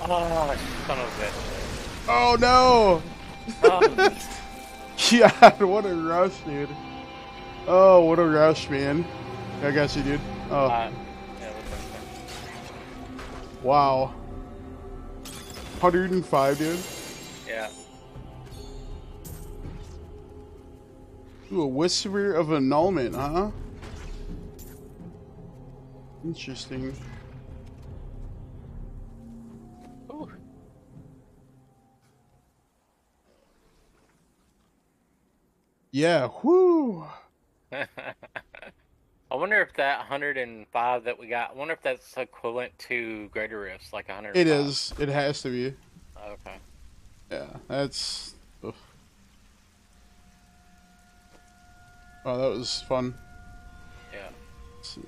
Oh, son of a bitch. Oh no! Oh, God, what a rush, dude. Oh, what a rush, man. I got you, dude. Oh, yeah, what's up, wow. 105, dude. yeah. Ooh, a whisper of annulment, huh? Interesting. Ooh. Yeah, whoo. I wonder if that 105 that we got, I wonder if that's equivalent to greater rifts, like It 105. is. It has to be. Okay. Yeah, that's. Ugh. Oh, that was fun. Yeah. Let's see.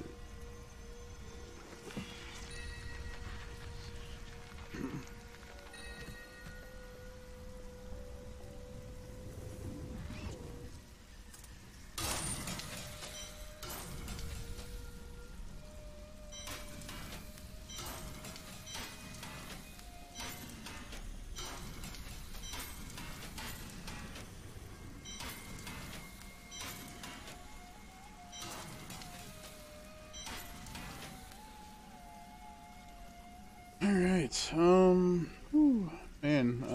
All right. Whew, man.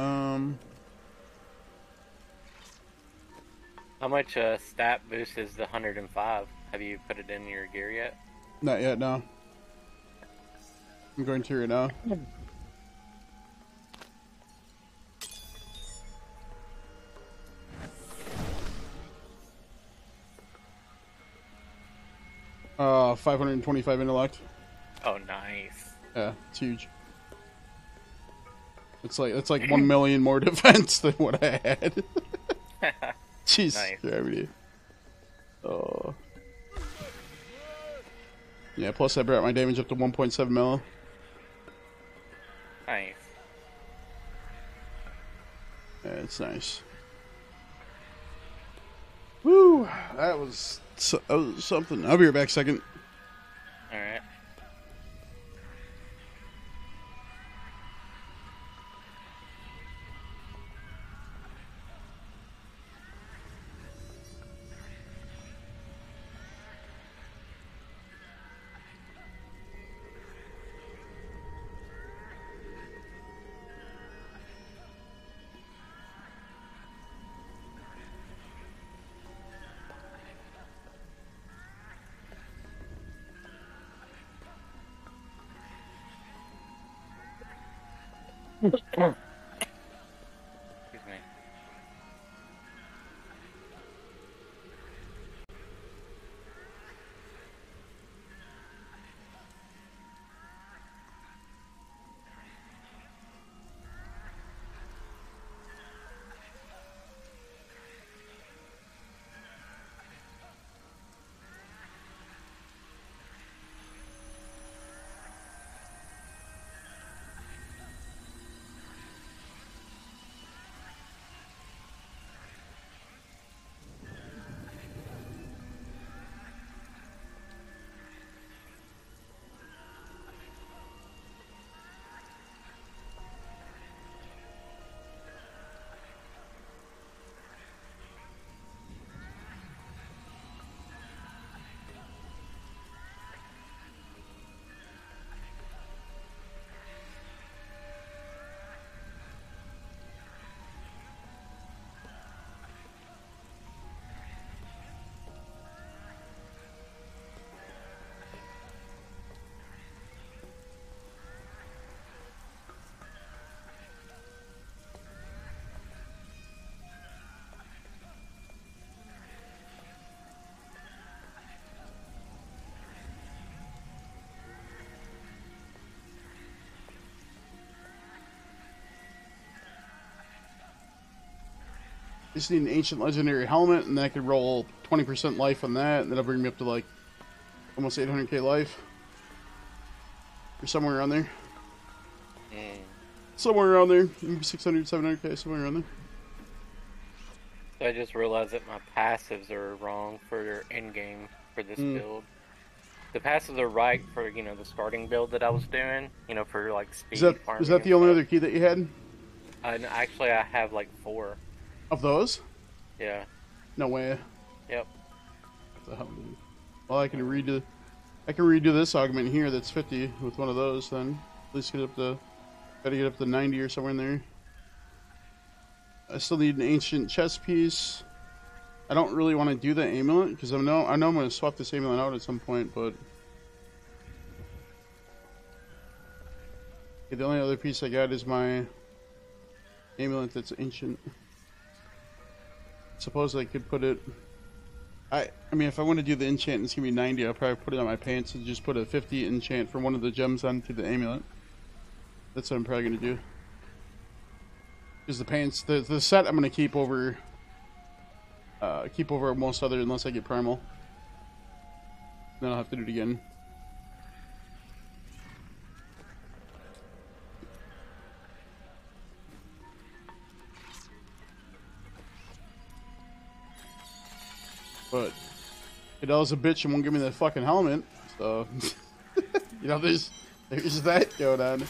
How much stat boost is the 105? Have you put it in your gear yet? Not yet. No. I'm going to right now. 525 intellect. Oh, nice. Yeah, it's huge. It's like 1 million more defense than what I had. Jeez, Nice. gravity. Oh. Yeah, plus I brought my damage up to 1.7 mil. Nice. Yeah, it's nice. Woo! That was something. I'll be right back a second. Alright. Excuse me. Just need an ancient legendary helmet, and then I could roll 20% life on that, and that'll bring me up to like almost 800k life. Or somewhere around there. Mm. Somewhere around there. Maybe 600, 700k, somewhere around there. So I just realized that my passives are wrong for end game for this build. The passives are right for, the starting build that I was doing, for like Is that speed is farming that and the only stuff. other key that you had And actually, I have like four. of those? Yeah. No way. Yep. What the hell, dude? Well, I can redo this augment here. That's 50 with one of those. Then at least gotta get up to 90 or somewhere in there. I still need an ancient chest piece. I don't really want to do the amulet because I know I'm gonna swap this amulet out at some point, but okay, the only other piece I got is my amulet that's ancient. Suppose I could put it. I mean, if I want to do the enchant, it's gonna be 90. I'll probably put it on my pants and just put a 50 enchant for one of the gems onto the amulet. That's what I'm probably gonna do. Because the pants, the set, I'm gonna keep over most other unless I get primal. Then I'll have to do it again. But Adele's a bitch and won't give me the fucking helmet. So, there's that going on.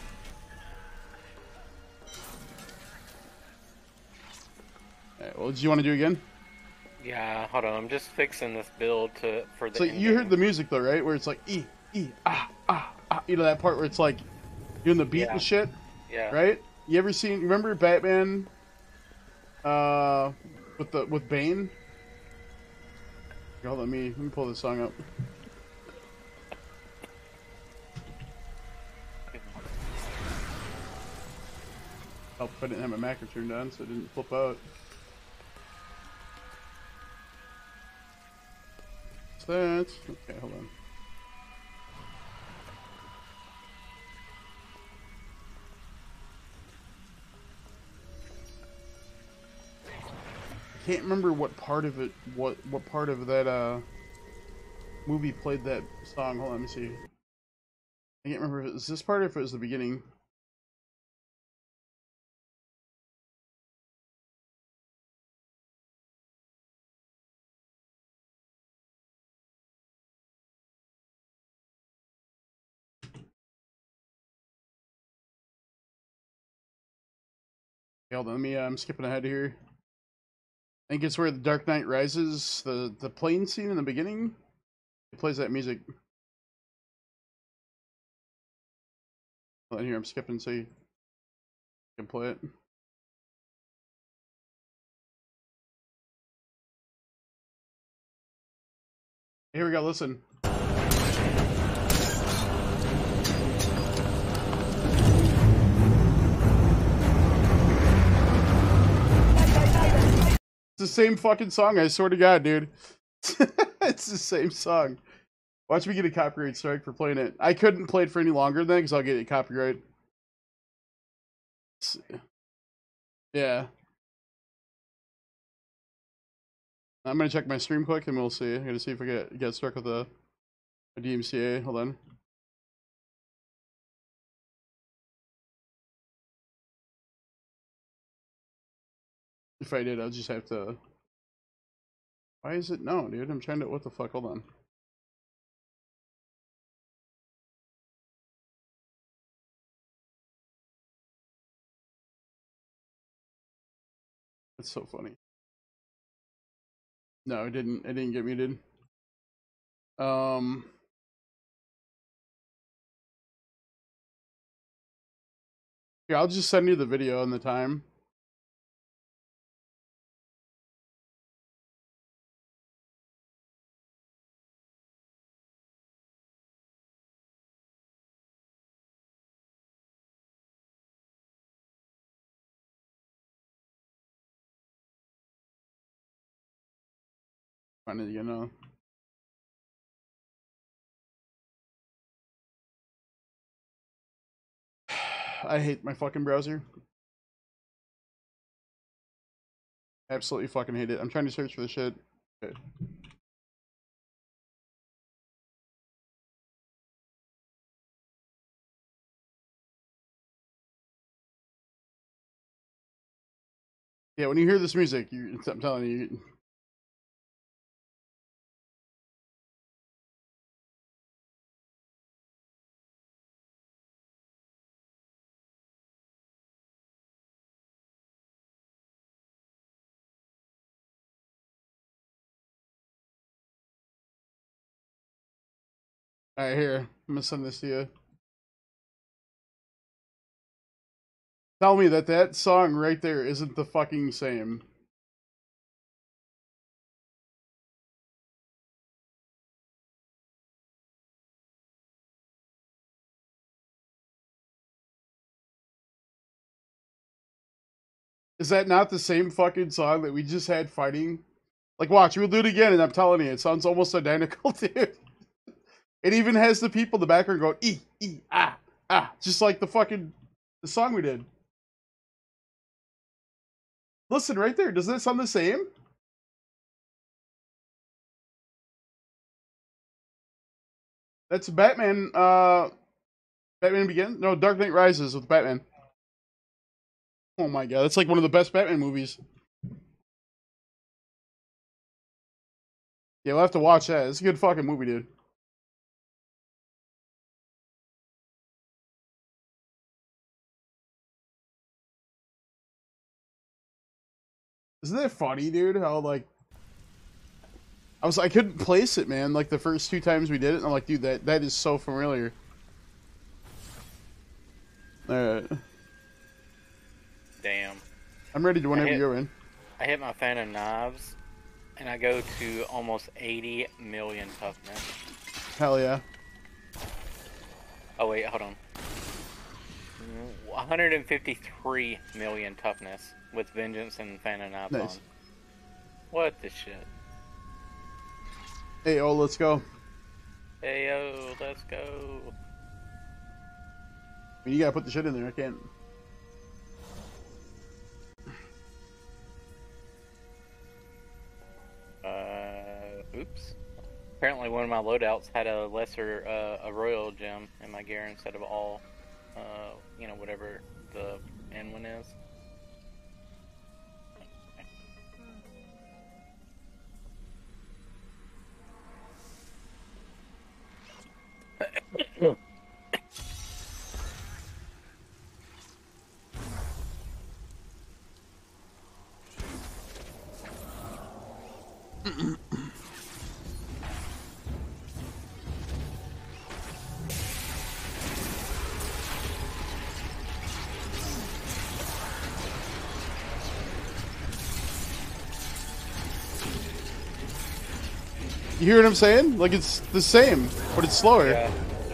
Alright, well, do you want to do it again? Yeah, hold on. I'm just fixing this build for the So you heard ending. the music though, right? Where it's like ah. You know that part where it's like doing the beat and Yeah, shit, yeah. right? Remember Batman with Bane? Hold on, let me pull this song up. Oh, I didn't have my macro turned on, so it didn't flip out. What's that? Okay, hold on. I can't remember what part of it, what part of that movie played that song. Hold on, let me see. I can't remember if it was this part or if it was the beginning. Okay, hold on, I'm skipping ahead here. I think it's where the Dark Knight Rises, the plane scene in the beginning. It plays that music. Hold on here, I'm skipping so you can play it. Here we go, listen. It's the same fucking song, I swear to God, dude. It's the same song. Watch me get a copyright strike for playing it. I couldn't play it for any longer than that because I'll get a copyright. Yeah. I'm gonna check my stream quick and we'll see. I'm gonna see if I get stuck with a DMCA. Hold on. If I did, I'll just have to. Why is it no, dude? I'm trying to. What the fuck? Hold on. That's so funny. No, it didn't. It didn't get muted. Um. Yeah, I'll just send you the video and the time. Find it again. I hate my fucking browser. Absolutely fucking hate it. I'm trying to search for the shit. Okay. Yeah, when you hear this music, I'm telling you, Alright, here. I'm gonna send this to you. Tell me that that song right there isn't the fucking same. Is that not the same fucking song that we just had fighting? Like, watch, we'll do it again, and I'm telling you, it sounds almost identical, dude. It even has the people in the background going, ah, just like the song we did. Listen, right there, doesn't it sound the same? That's Batman, Batman Begins? No, Dark Knight Rises with Batman. Oh my god, that's like one of the best Batman movies. Yeah, we'll have to watch that. It's a good fucking movie, dude. Isn't that funny, dude? How, like, I couldn't place it, man, like the first 2 times we did it, and I'm like, dude, that is so familiar. Alright. Damn. I'm ready to whenever you're in. I hit my fan of knives, and I go to almost 80 million toughness. Hell yeah. Oh wait, hold on. 153 million toughness with Vengeance and fan of knives Nice. on. What the shit? Hey, oh, let's go. Hey yo, let's go. I mean, you gotta put the shit in there, I can't. Oops. Apparently one of my loadouts had a lesser, a royal gem in my gear instead of all, you know, whatever the end one is. You hear what I'm saying? Like, it's the same, but it's slower. Yeah.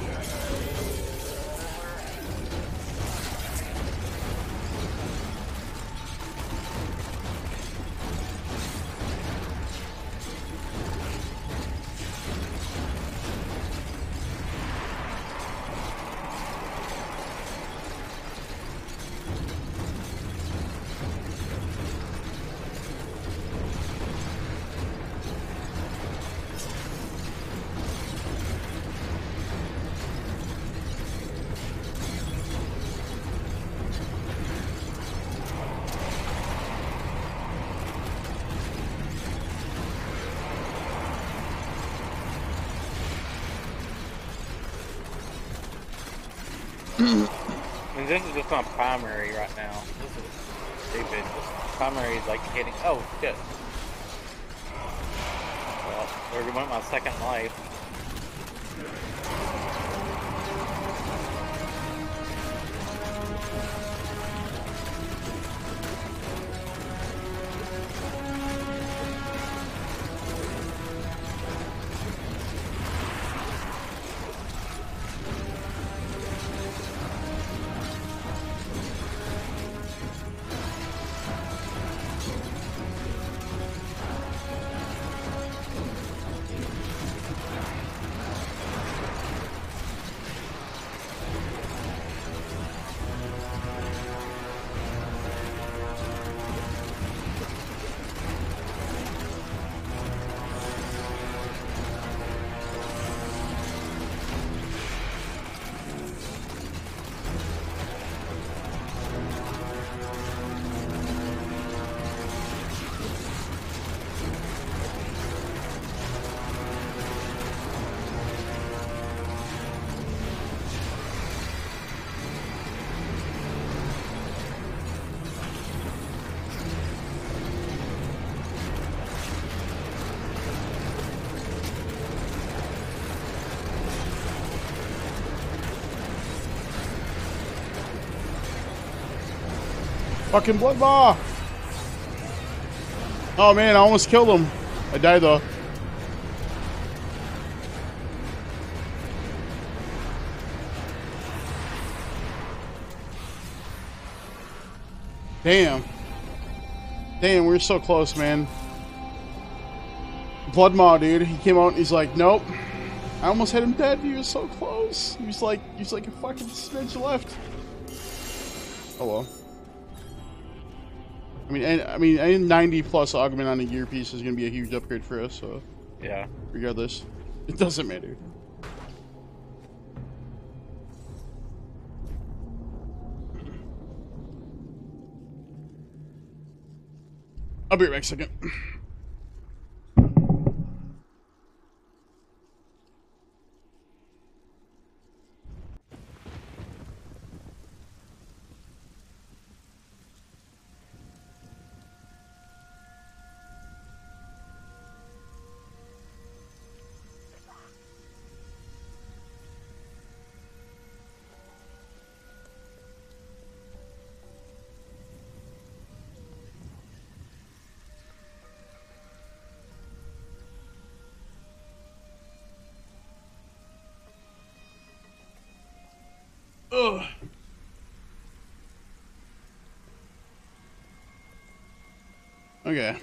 And this is just on primary right now. This is stupid. Primary is like hitting. Oh shit. Well, there went my second life. Fucking blood maw. Oh man, I almost killed him. I died though. Damn. Damn, we're so close, man. Blood maw, dude. He came out and he's like, nope. I almost had him dead. He was so close. He was like a fucking smidge left. Oh well. I mean, any 90 plus augment on a gear piece is gonna be a huge upgrade for us. So yeah. Regardless, it doesn't matter. I'll be right back a second. Ugh. Okay.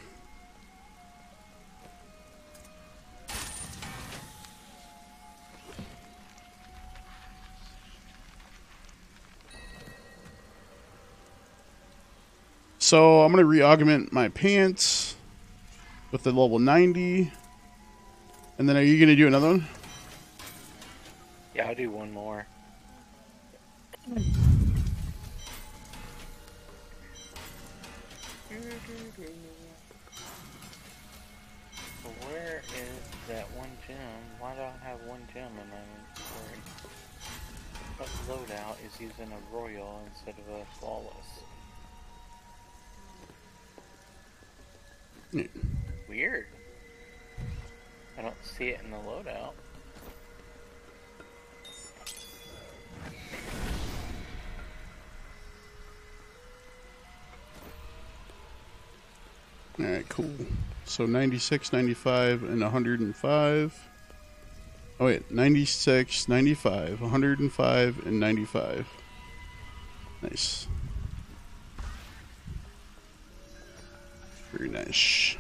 So I'm gonna re-augment my pants with the level 90. And then are you gonna do another one? Yeah, I'll do one more. Where is that one gem? Why do I have one gem in my inventory? What loadout is using a royal instead of a flawless? Weird. I don't see it in the loadout. Alright, cool. So 96, 95, and 105. Oh wait, 96, 95, 105, and 95. Nice. Very nice.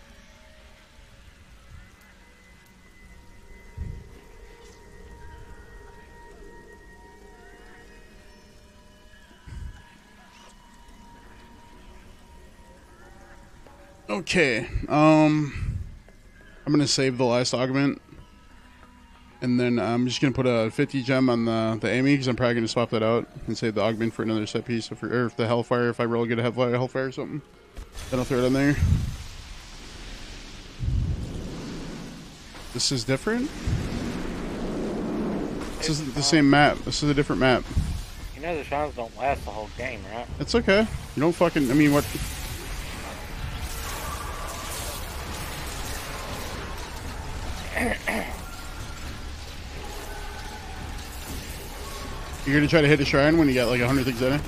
Okay, I'm gonna save the last augment, and then I'm just gonna put a 50 gem on the Amy, because I'm probably gonna swap that out and save the augment for another set piece, or if the Hellfire, if I roll get a Hellfire or something, then I'll throw it in there. This is different? This isn't the same map. This is a different map. You know the shines don't last the whole game, right? It's okay. You don't fucking, I mean, what... You're gonna try to hit a shrine when you got like 100 things in it?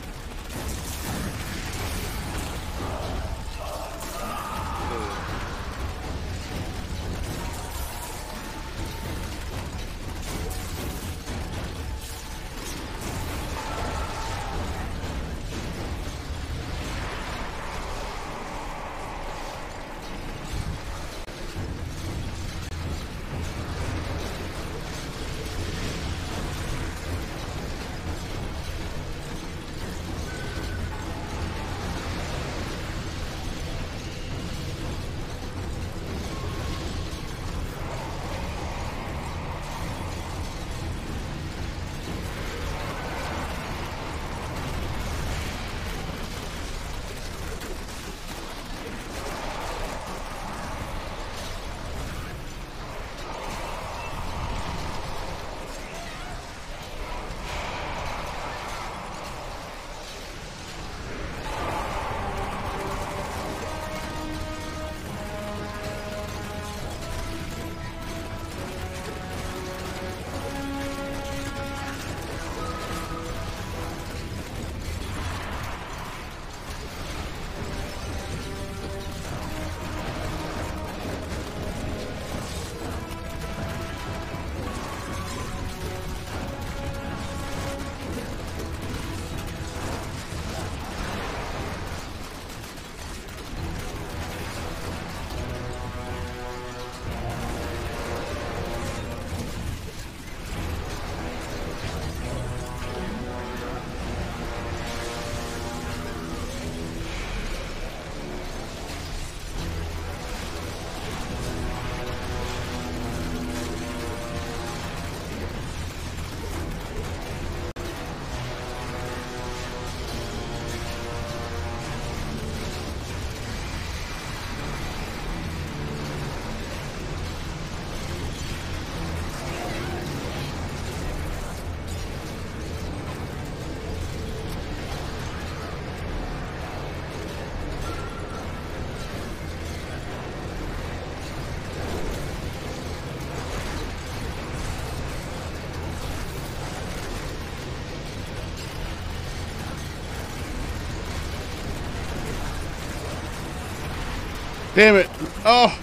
Damn it. Oh.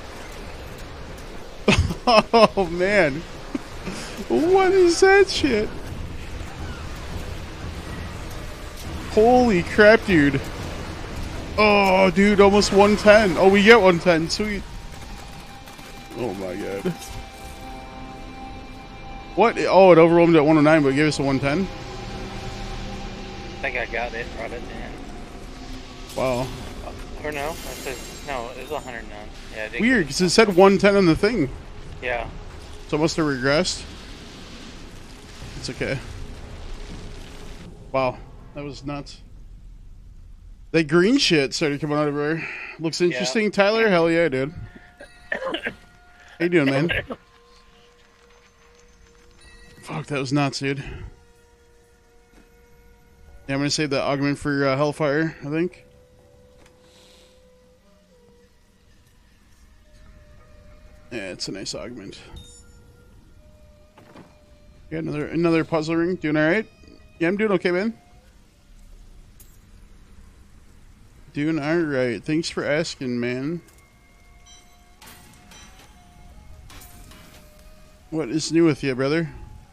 Oh, man. What is that shit? Holy crap, dude. Oh, dude, almost 110. Oh, we get 110. Sweet. Oh, my God. What? Oh, it overwhelmed at 109, but it gave us a 110? I think I got it right at the end. Wow. Or no, it says, no, it was 109. Yeah, it did. Weird, because it said 110 on the thing. Yeah. So it must have regressed. It's okay. Wow. That was nuts. That green shit started coming out of her. Looks interesting, yeah. Tyler? Hell yeah, dude. How you doing, man? Fuck, that was nuts, dude. Yeah, I'm gonna save that augment for Hellfire, I think. Yeah, it's a nice augment. Yeah, another puzzle ring. Doing alright? Yeah, I'm doing okay, man. Doing alright. Thanks for asking, man. What is new with you, brother?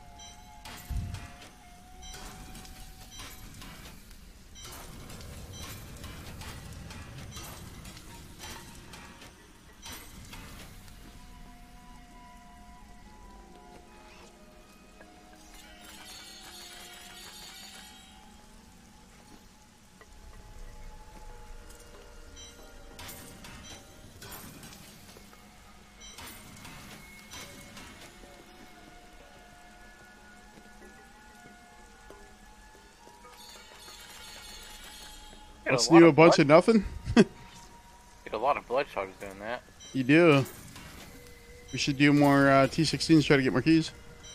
What's new? A bunch of nothing? Get a lot of blood shogs doing that. You do. We should do more T16s, try to get more keys.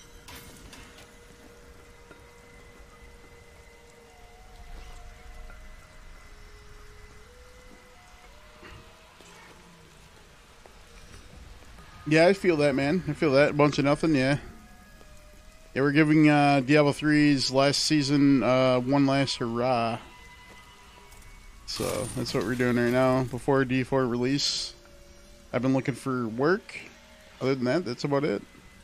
Yeah, I feel that, man. I feel that. A bunch of nothing, yeah. Yeah, we're giving Diablo 3's last season one last hurrah. So that's what we're doing right now before D4 release. I've been looking for work. Other than that, that's about it.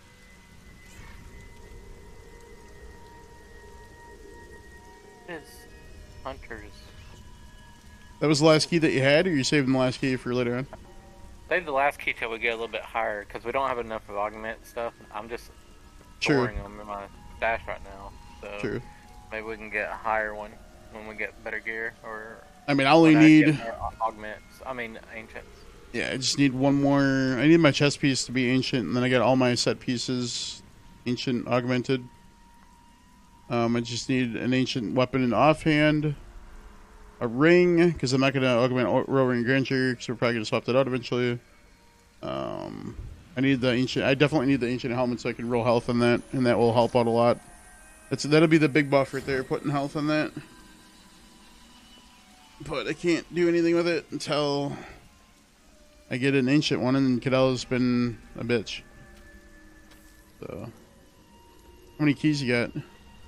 Is Hunters. That was the last key that you had, or you saving the last key for later on? Save the last key till we get a little bit higher, because we don't have enough of augment stuff. I'm just storing them in my stash right now. So maybe we can get a higher one when we get better gear, or I mean, I only need augments. I mean, ancients. Yeah, I just need one more. I need my chest piece to be ancient, and then I got all my set pieces ancient augmented. I just need an ancient weapon in offhand, a ring, because I'm not going to augment Roving Grandeur, because we're probably going to swap that out eventually. I need the ancient. I definitely need the ancient helmet so I can roll health on that, and that will help out a lot. That'll be the big buff right there, putting health on that. But I can't do anything with it until I get an ancient one, and Cadella's been a bitch. So, how many keys you got?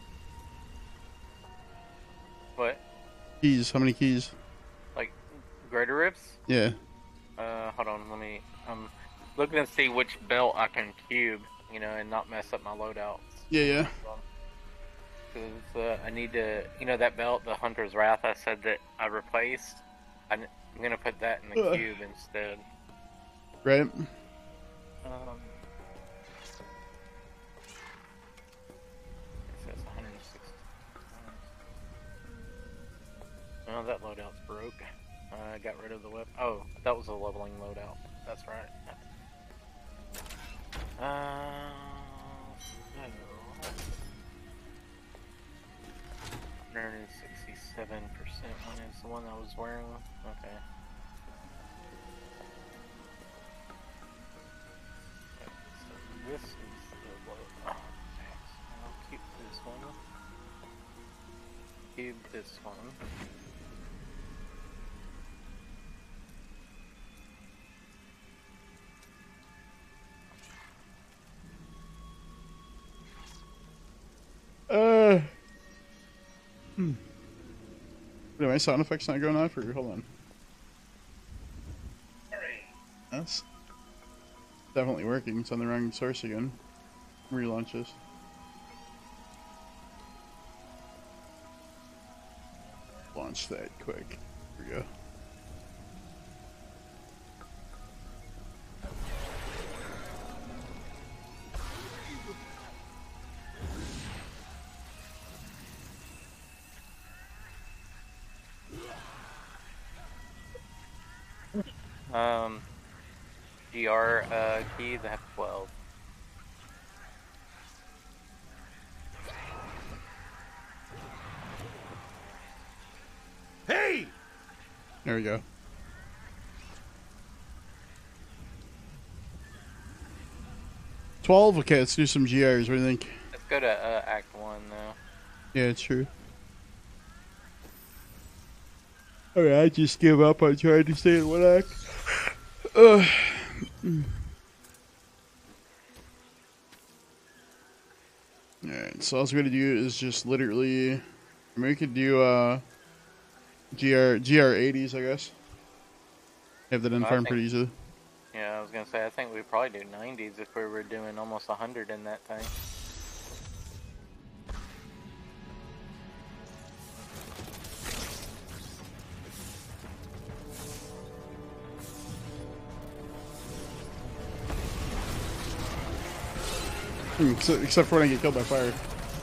What? Keys. How many keys? Like greater ribs? Yeah. Hold on. Let me. I'm looking to see which belt I can cube, you know, and not mess up my loadouts. Yeah, yeah. Because I need to, you know, that belt, the Hunter's Wrath, I said that I replaced. I'm gonna put that in the cube instead. Right. It says 160. Oh, that loadout's broke. I got rid of the weapon. Oh, that was a leveling loadout. That's right. 167% one is the one I was wearing. Okay. So this is the load. Oh, I'll keep this one. Keep this one. Are my sound effects not going off? Or hold on. That's definitely working. It's on the wrong source again. Relaunch this. Launch that quick. Here we go. GR keys, I have 12. Hey! There we go. $12? Okay, let's do some GRs. What do you think? Let's go to Act 1 though. Yeah, it's true. Okay, I just give up on trying to stay in one act. Alright, so all we're gonna do is just literally, I mean, we could do GR80s, I guess. Have that in farm pretty easily. Yeah, I was gonna say, I think we'd probably do 90s if we were doing almost 100 in that thing. Except for when I get killed by fire.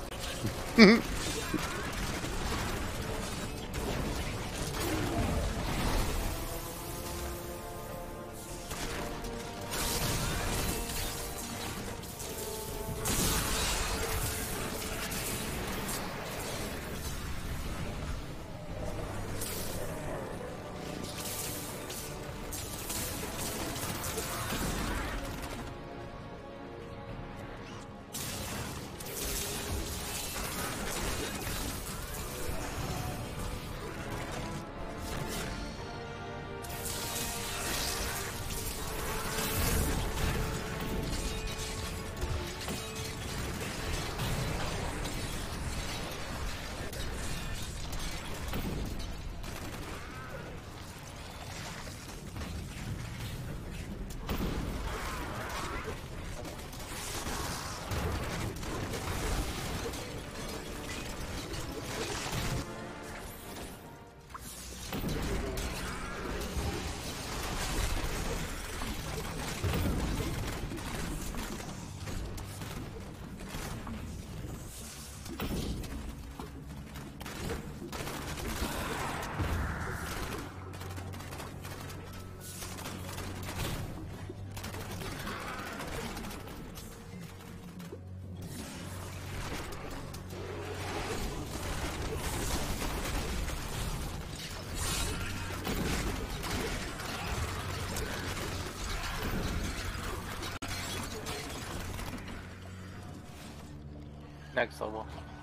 Next level.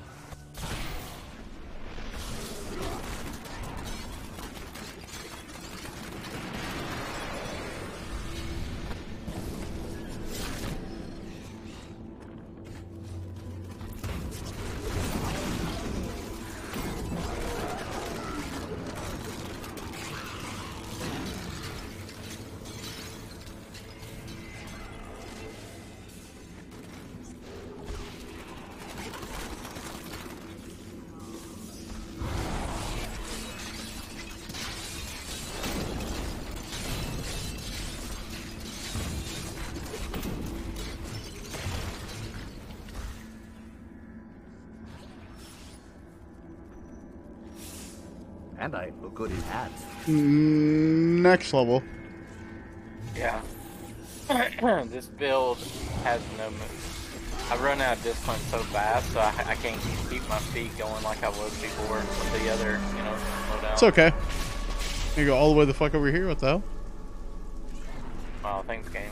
And I look good in hats. Next level. Yeah. This build has no move. I run out of discipline so fast, so I can't keep my feet going like I was before with the other, slow down. It's okay. You go all the way the fuck over here? What the hell? Wow, thanks, game.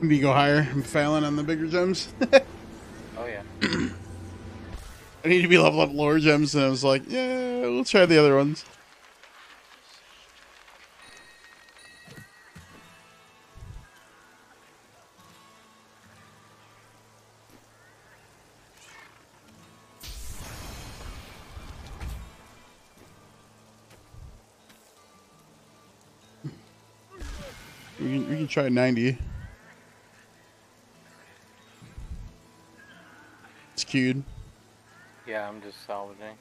Need to go higher. I'm failing on the bigger gems. Oh yeah. I need to be level up lower gems, and I was like, yeah, we'll try the other ones. We can try 90. It's queued. Yeah, I'm just salvaging.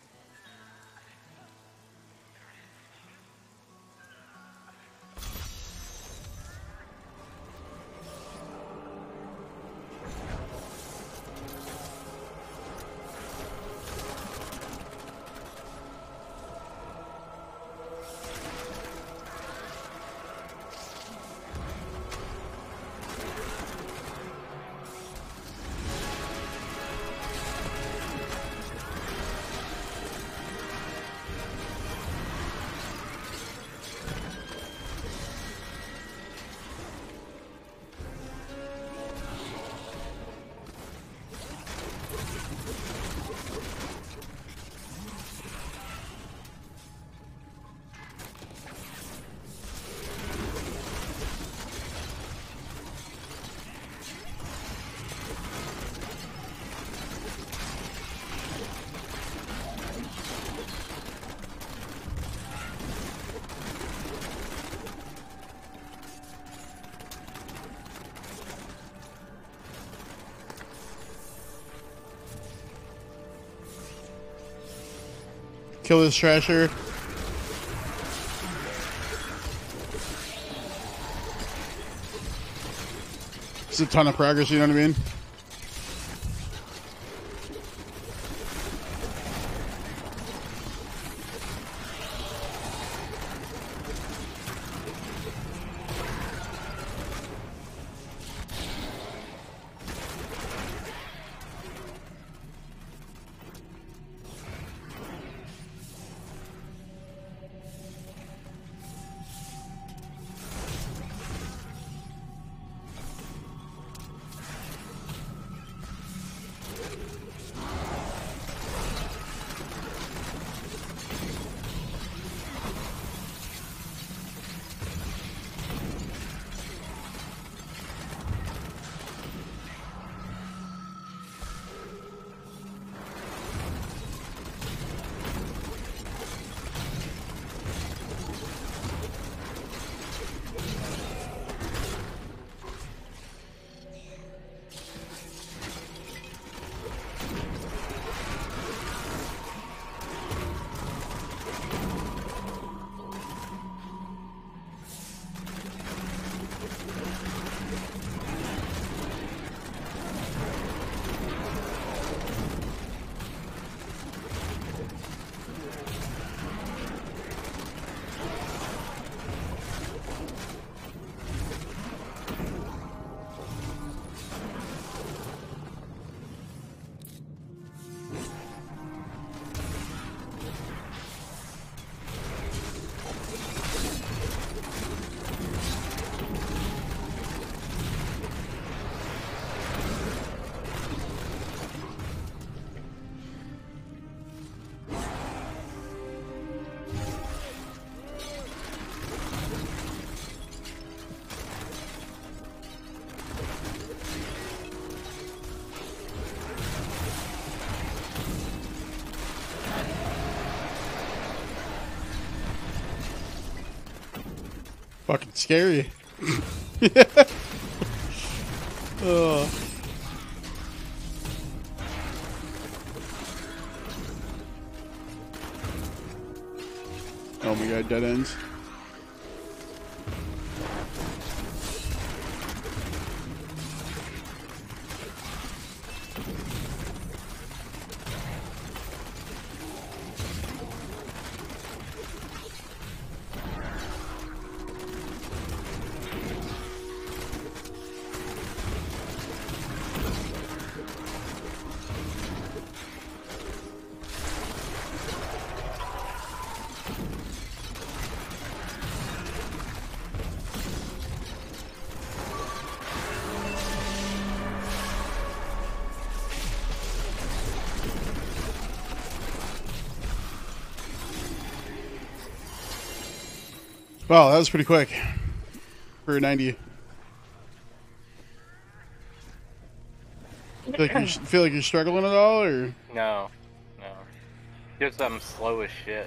Kill this trasher. It's a ton of progress, you know what I mean? Fucking scary. Oh. Oh my god, dead ends. Wow, that was pretty quick for a 90. Feel like you're struggling at all, or? No. Just I'm slow as shit.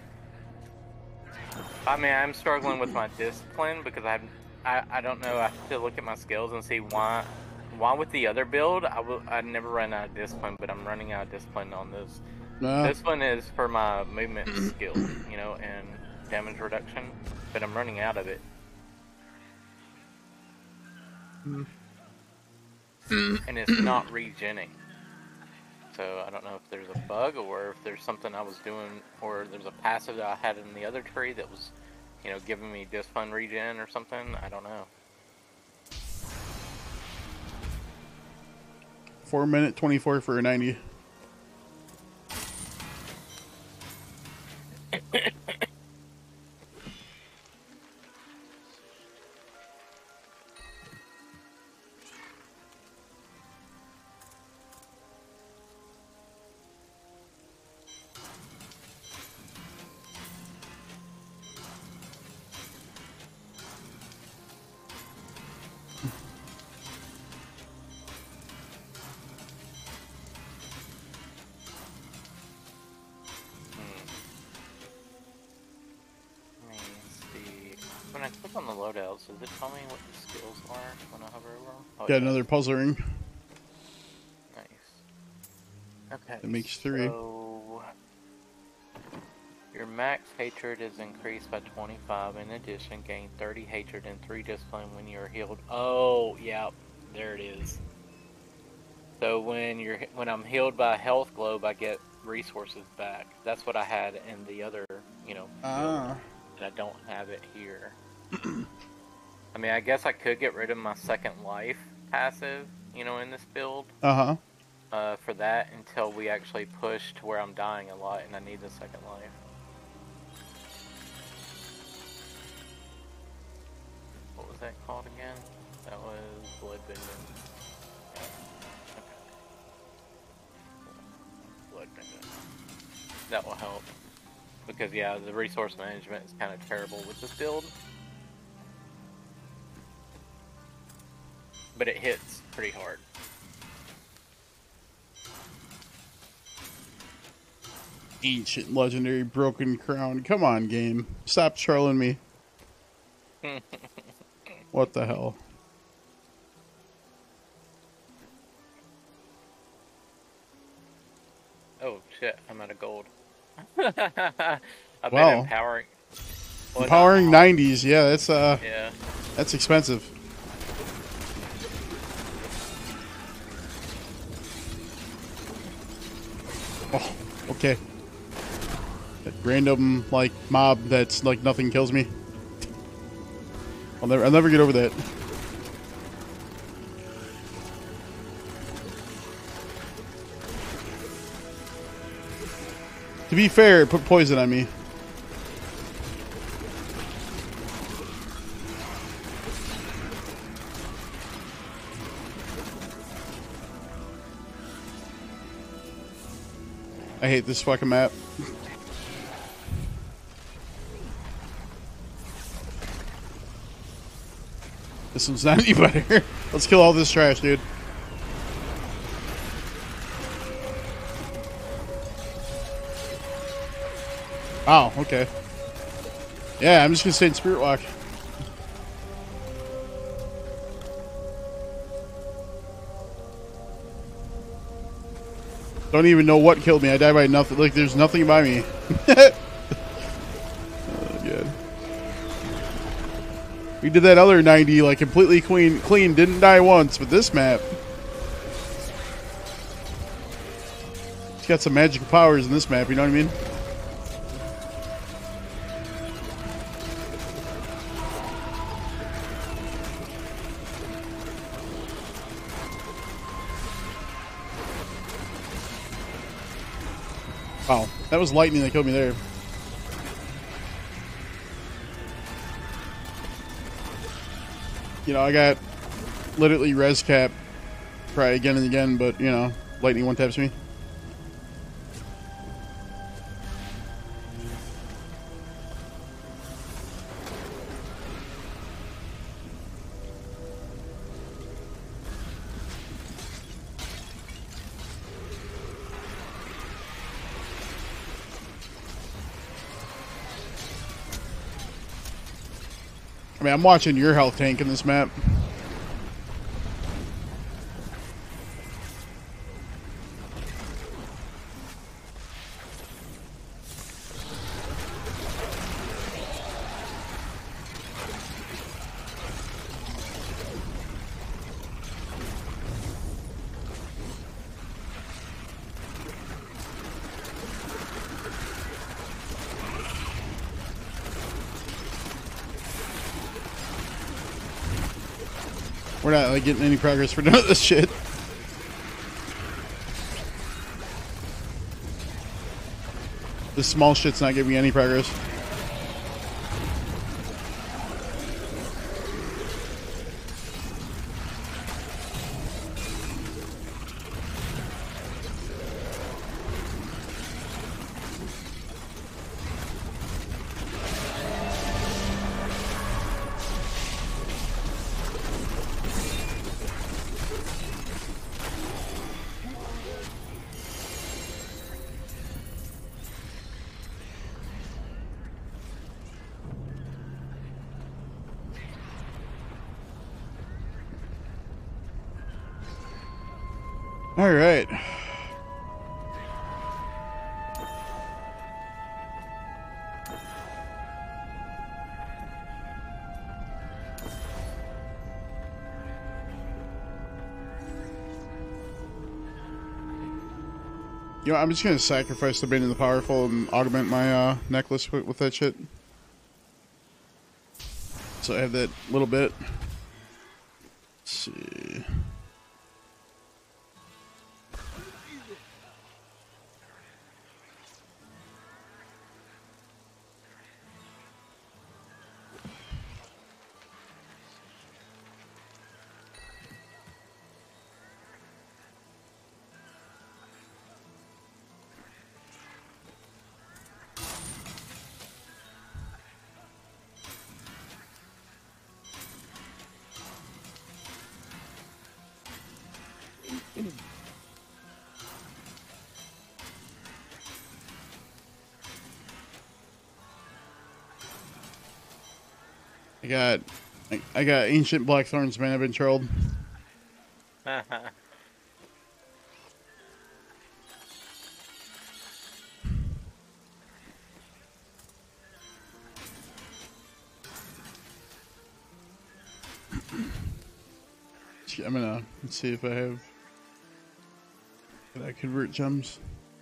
I mean, I'm struggling with my discipline because I don't know. I have to look at my skills and see why with the other build I never run out of discipline, but I'm running out of discipline on this. This one is for my movement skill, you know, and damage reduction, but I'm running out of it. And it's not regenning. So I don't know if there's a bug or if there's something I was doing, or there's a passive that I had in the other tree that was, you know, giving me discipline regen or something. I don't know. 4 minute 24 for a 90. When I click on the loadouts, does it tell me what the skills are when I hover over them? Oh, Got another puzzle ring. Nice. Okay. That makes 3. So your max hatred is increased by 25. In addition, gain 30 hatred and 3 discipline when you're healed. Oh, yeah, there it is. So when I'm healed by a health globe, I get resources back. That's what I had in the other, you know, build, and I don't have it here. I mean, I guess I could get rid of my second life passive, you know, in this build. For that until we actually push to where I'm dying a lot and I need the second life. What was that called again? That was Blood Vengeance. Yeah. Okay. Blood Vengeance. That will help. Because yeah, the resource management is kind of terrible with this build. But it hits pretty hard. Ancient legendary broken crown. Come on, game. Stop trolling me. What the hell? Oh shit, I'm out of gold. I've Wow. been empowering. Well, Empowering 90s, yeah, that's yeah. that's expensive. Oh, okay. That random like mob that's like nothing kills me. I'll never get over that. To be fair, it put poison on me. I hate this fucking map. This one's not any better. Let's kill all this trash, dude. Oh, okay. Yeah, I'm just gonna stay in Spirit Walk. Don't even know what killed me. I died by nothing. Like, there's nothing by me. Oh, good. We did that other 90, like, completely clean. Didn't die once, but this map. It's got some magical powers in this map, you know what I mean? Wow, that was lightning that killed me there. You know, I got literally res cap probably again and again, but, you know, lightning one taps me. I mean, I'm watching your health tank in this map. We're not like getting any progress for none of this shit. This small shit's not giving me any progress. All right. You know, I'm just gonna sacrifice the Bane of the Powerful and augment my necklace with that shit. So I have that little bit. Let's see. I got ancient blackthorns, man. I've been trolled. I'm gonna let's see if I have. Can I convert gems?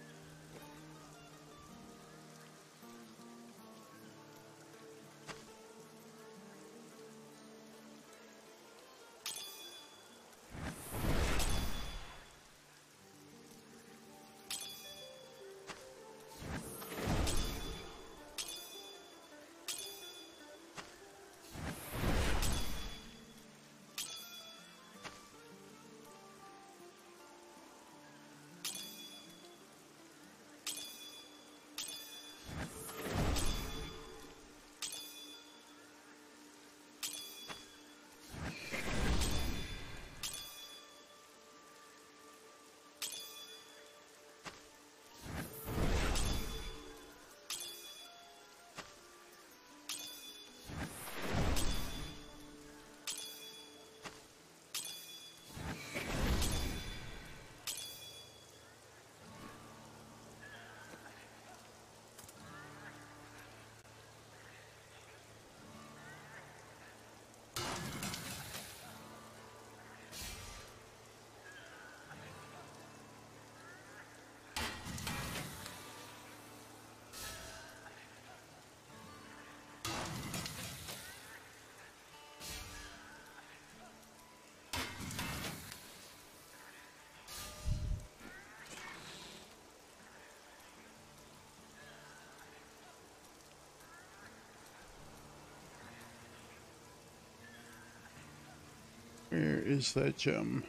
Where is that gem?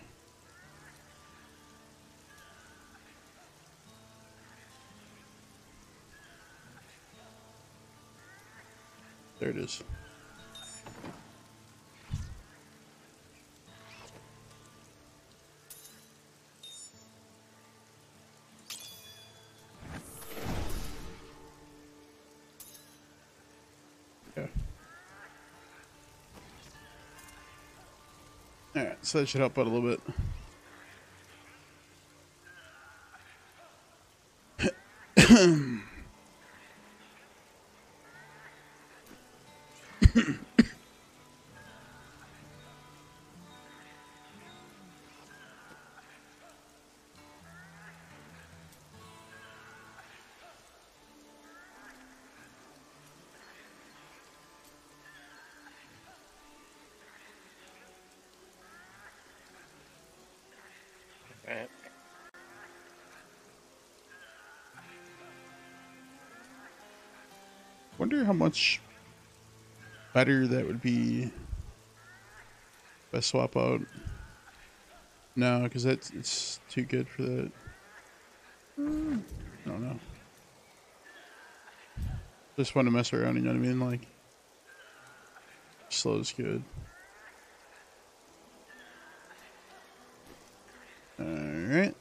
There it is. Yeah. Alright, so that should help out a little bit. Right. Wonder how much better that would be if I swap out. No, because it's too good for that. I don't know. Just want to mess around, you know what I mean? Like, slow is good. Alright.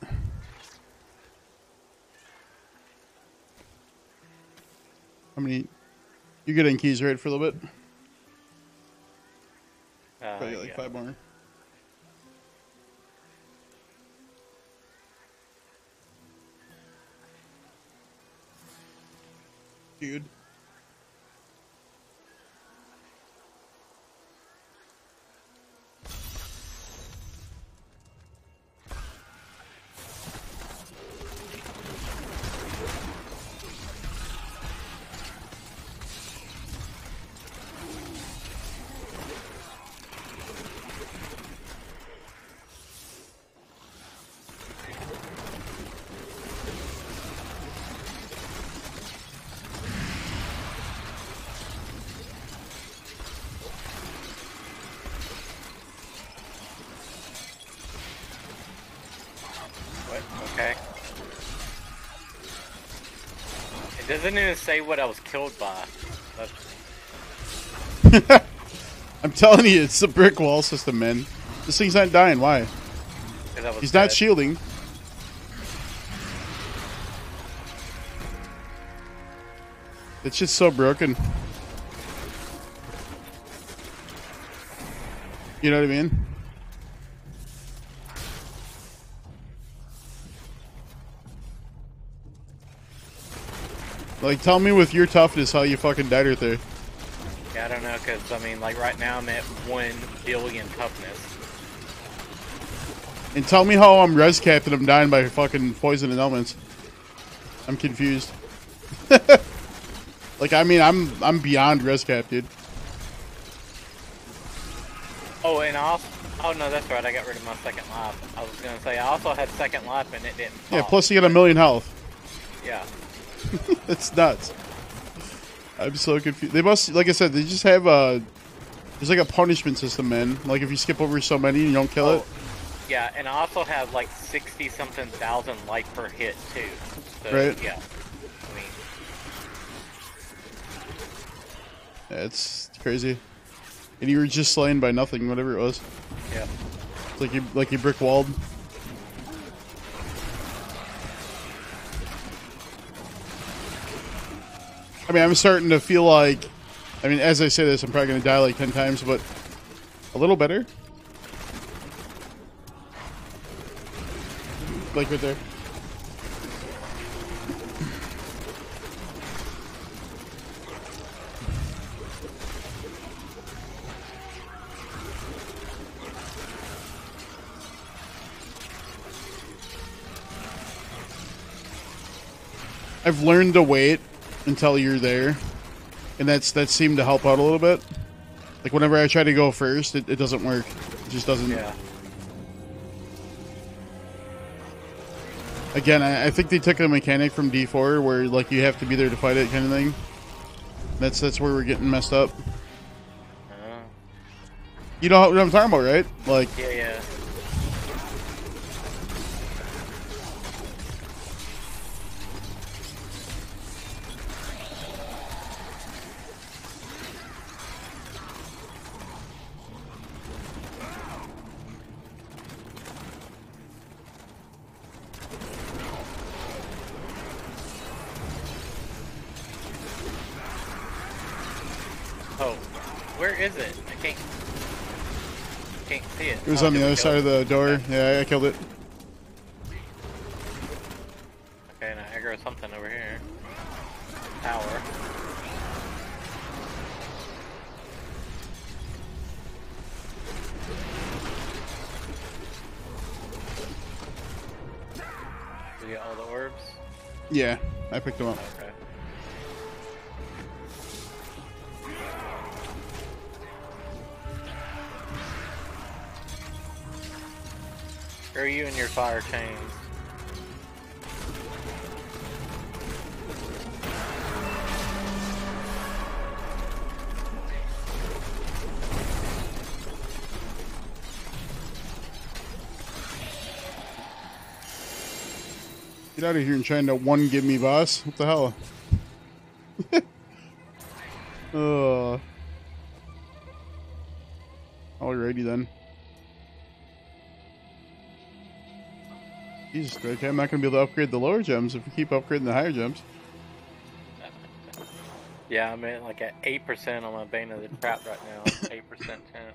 How many? You're getting keys, right, for a little bit? Probably like Yeah. 5 more. Dude. What? Okay. It doesn't even say what I was killed by. That's... I'm telling you, it's the brick wall system, man. This thing's not dying. Why? 'Cause I was He's not dead. shielding. It's just so broken. You know what I mean? Like, tell me with your toughness how you fucking died right there. Yeah, I don't know, because, I mean, like, right now I'm at 1 billion toughness. And tell me how I'm res capped and I'm dying by fucking poison and elements. I'm confused. Like, I mean, I'm beyond res cap, dude. Oh, and I also... Oh, no, that's right, I got rid of my second life. I was going to say, I also had second life and it didn't pop. Yeah, plus you get 1,000,000 health. Yeah. That's nuts. I'm so confused. They must, like I said, they just have a... There's like a punishment system, man. Like, if you skip over so many and you don't kill it. Yeah, and I also have like 60-something thousand life per hit, too. So, Right. Yeah. I mean... Yeah, it's crazy. And you were just slain by nothing, whatever it was. Yeah. It's like you brick walled. I mean, I'm starting to feel like, I mean, as I say this, I'm probably going to die like 10 times, but a little better. Like right there. I've learned to wait until you're there, and that seemed to help out a little bit. Like whenever I try to go first, it doesn't work. It just doesn't. Yeah. Again, I think they took a mechanic from D4 where like you have to be there to fight it, kind of thing. That's where we're getting messed up. You know what I'm talking about, right? Like, Yeah, yeah. Oh, where is it? I can't can't see it. It was Oh, on did the we other kill side it? of the door. Yeah, I killed it. Okay, now here goes something over here. Tower. Did you get all the orbs? Yeah, I picked them up. Okay. Screw you and your fire chains. Get out of here and trying to one give me, boss. What the hell? Alrighty then. Jesus, okay, I'm not gonna be able to upgrade the lower gems if we keep upgrading the higher gems. Yeah, I'm at like at 8% on my Bane of the Trap right now. 8% chance.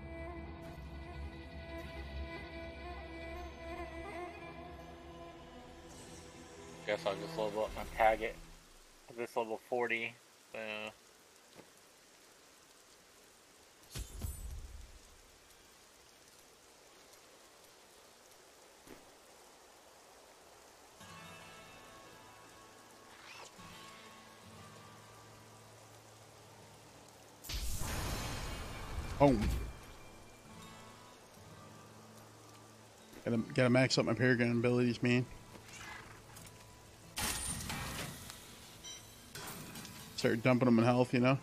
Guess I'll just level up my target. This level 40. Oh. Gotta max up my paragon abilities, man. Start dumping them in health, you know?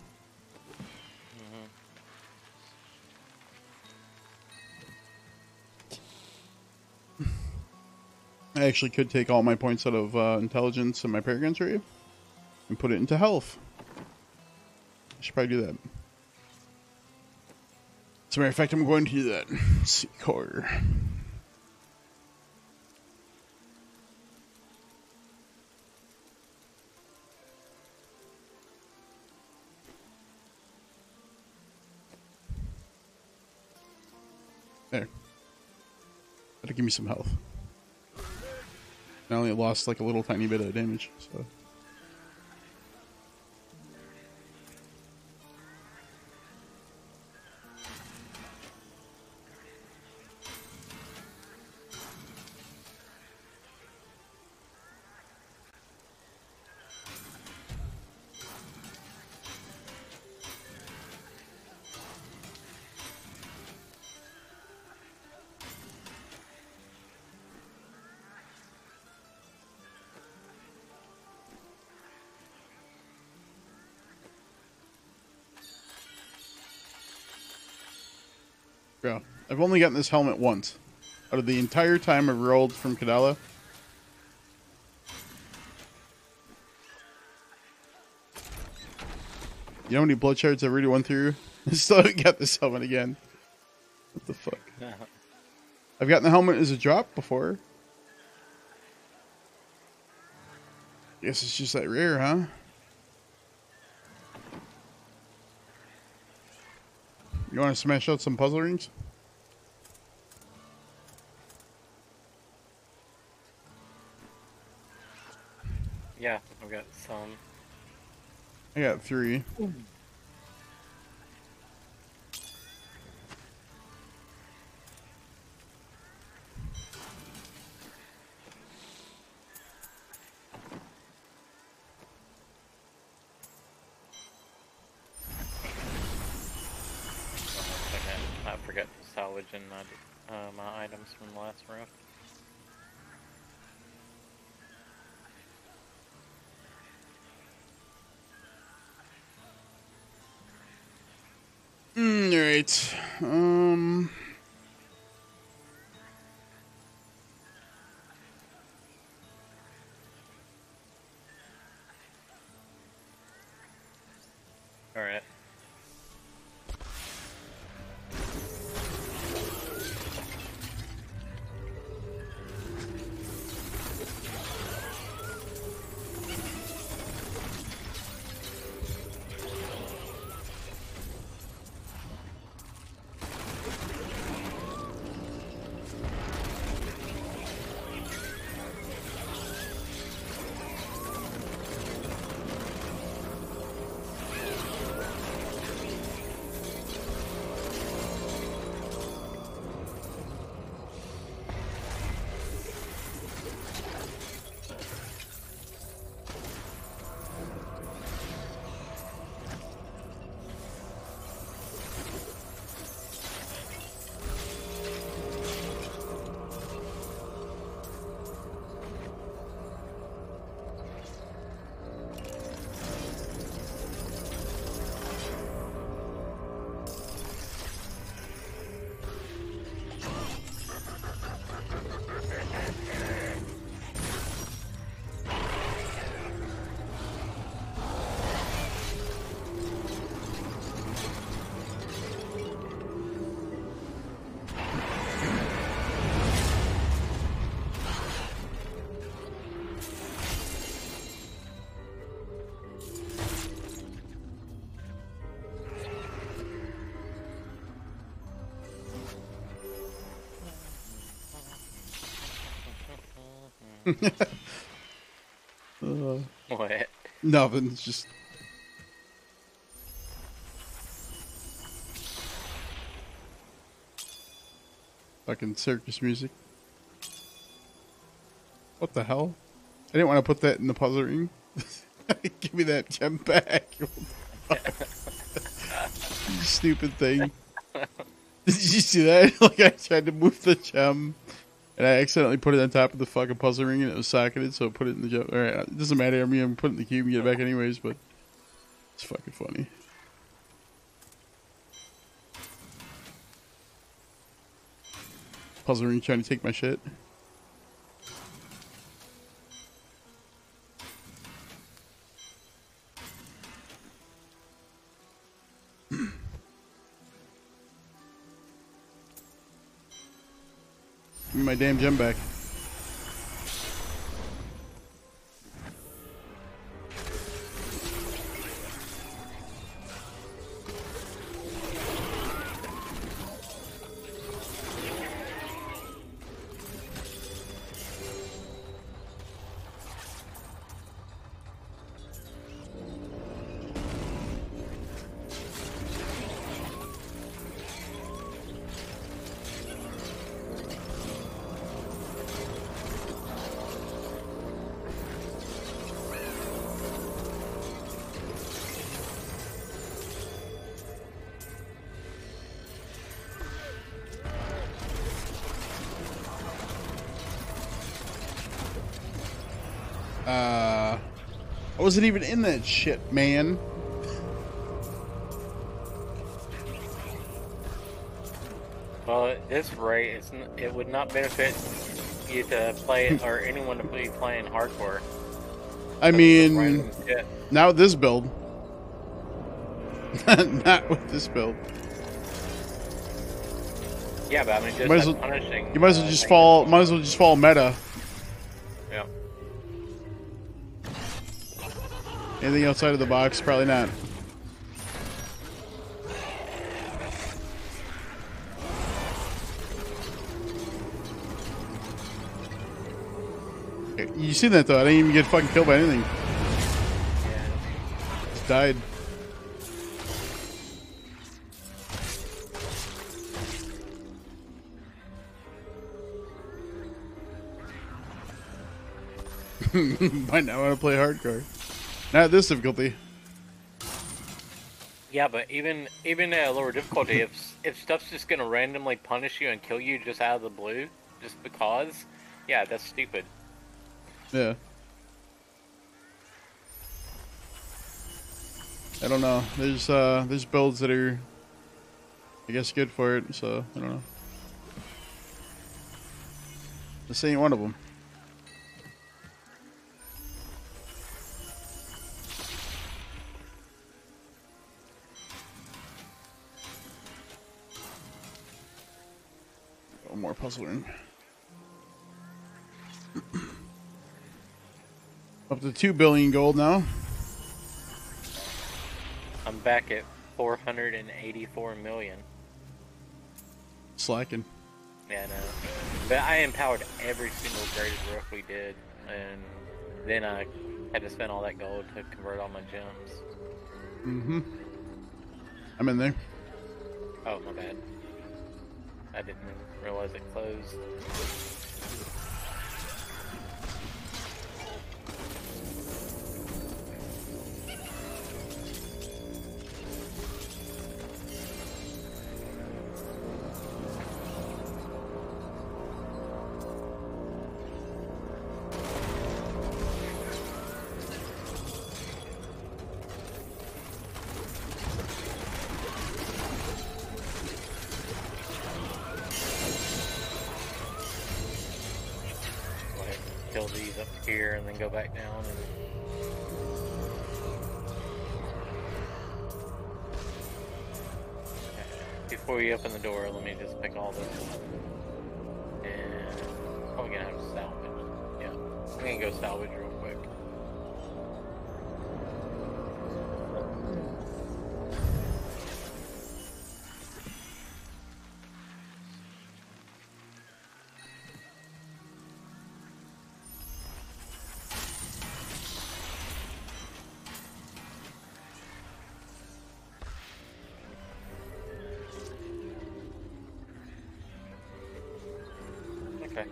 I actually could take all my points out of intelligence and my paragons right and put it into health. I should probably do that. As a matter of fact, I'm going to do that. Let's see, core. There. That'll give me some health. I only lost like a little tiny bit of damage, so. Bro, I've only gotten this helmet once. Out of the entire time I've rolled from Kadala. You know how many blood shards I've already went through? I still haven't got this helmet again. What the fuck? I've gotten the helmet as a drop before. Guess it's just that rare, huh? You want to smash out some puzzle rings? Yeah, I've got some. I got 3. I forgot to salvage in my items from the last row. Alright. Alright. What? Nothing. It's just fucking circus music. What the hell? I didn't want to put that in the puzzle ring. Give me that gem back. You stupid thing. Did you see that? Like, I tried to move the gem, and I accidentally put it on top of the fucking puzzle ring, and it was socketed, so I put it in the gem. Alright, it doesn't matter. I mean, I'm putting it in the cube and get it back anyways, but it's fucking funny. Puzzle ring trying to take my shit. Give me my damn gem back. I wasn't even in that shit, man. Well, at this rate, it would not benefit you to play it, or anyone to be playing hardcore. I mean, Random shit. not with this build. Not with this build. Yeah, but I mean, just Might as like well- punishing. You might as well just fall. Might as well just fall meta. Yeah. Anything outside of the box, probably not. You see that though? I didn't even get fucking killed by anything. Yeah. Just died. Might not want to play hardcore. Not at this difficulty. Yeah, but even at a lower difficulty, if stuff's just gonna randomly punish you and kill you just out of the blue, just because, yeah, that's stupid. Yeah. I don't know. There's builds that are, I guess, good for it. So I don't know. This ain't one of them. One more puzzle room. Up to 2 billion gold now. I'm back at 484 million. Slacking. Yeah, I know. But I empowered every single graded roof we did, and then I had to spend all that gold to convert all my gems. Mm-hmm. I'm in there. Oh, my bad. I didn't realize it closed. Go ahead and kill these up here and then go back down and before we open the door, let me just pick all this up. And probably gonna have to salvage. Yeah. I'm gonna go salvage real quick. Okay.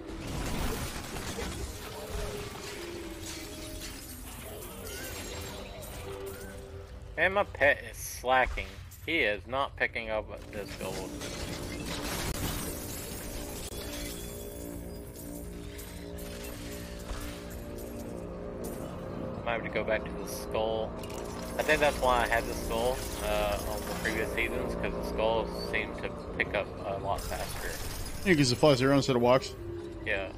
And my pet is slacking. He is not picking up this gold. I might have to go back to the skull. I think that's why I had the skull on the previous seasons, because the skull seemed to pick up a lot faster. Yeah, because it flies around instead of walks. Yeah.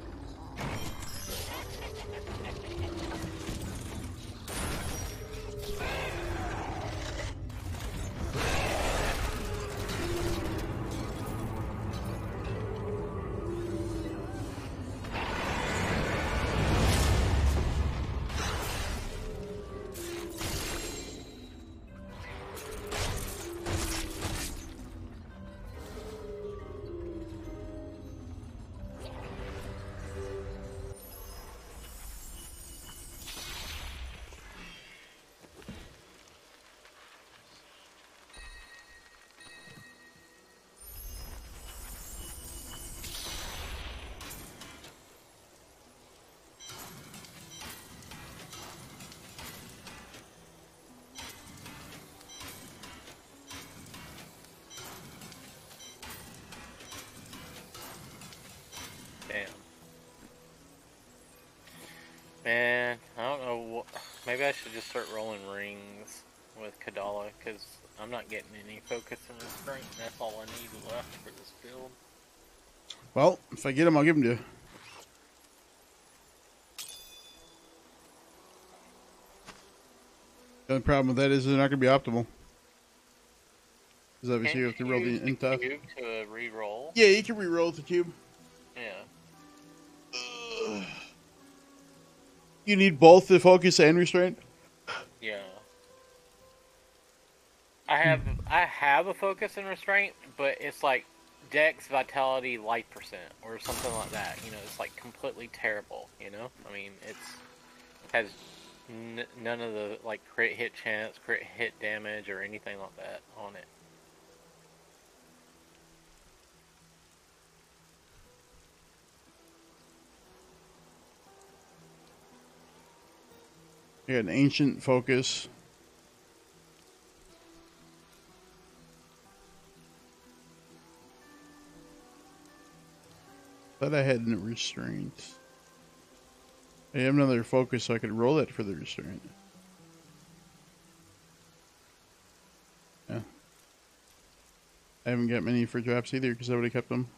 Damn. Man, I don't know. Maybe I should just start rolling rings with Kadala, because I'm not getting any focus and restraint. And that's all I need left for this build. Well, if I get him, I'll give him to you. The only problem with that is they're not going to be optimal. Because obviously you have to roll the intox. Cube to re-roll? Yeah, you can re-roll with the cube. Yeah. You need both the focus and restraint? Yeah. I have a focus and restraint, but it's like Dex, Vitality, Life percent, or something like that. You know, it's like completely terrible. You know, I mean, has none of the like crit hit chance, crit hit damage, or anything like that on it. You got an ancient focus. Thought I had a restraint. I have another focus, so I could roll that for the restraint. Yeah. I haven't got many for drops either because I would have kept them.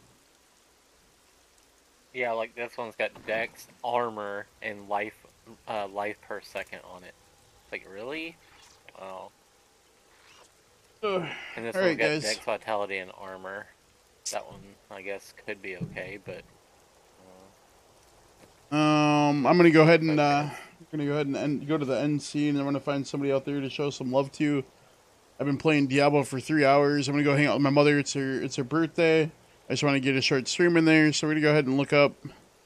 Yeah, like this one's got Dex, Armor, and life per second on it. Like, really? Wow. And this one's got guys. Dex, Vitality, and Armor. That one, I guess, could be okay, but... I'm gonna go ahead and go to the end scene. I'm gonna find somebody out there to show some love to. I've been playing Diablo for 3 hours. I'm gonna go hang out with my mother. It's her birthday. I just want to get a short stream in there, so we're gonna go ahead and look up.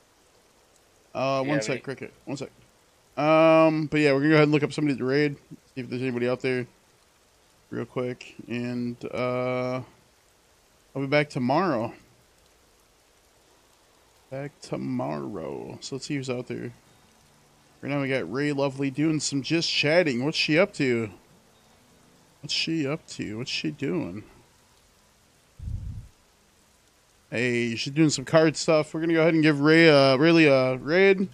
One sec, Cricket. One sec. But yeah, we're gonna go ahead and look up somebody to raid. See if there's anybody out there, real quick. And I'll be back tomorrow. Back tomorrow. So let's see who's out there. Right now we got Ray Lovely doing some just chatting. What's she up to? What's she up to? What's she doing? Hey, she's doing some card stuff. We're gonna go ahead and give Ray a raid.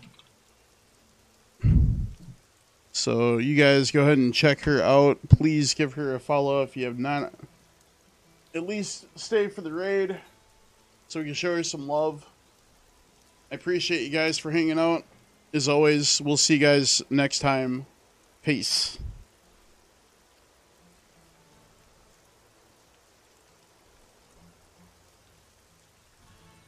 So you guys go ahead and check her out. Please give her a follow if you have not. At least stay for the raid so we can show her some love. I appreciate you guys for hanging out. As always, we'll see you guys next time. Peace.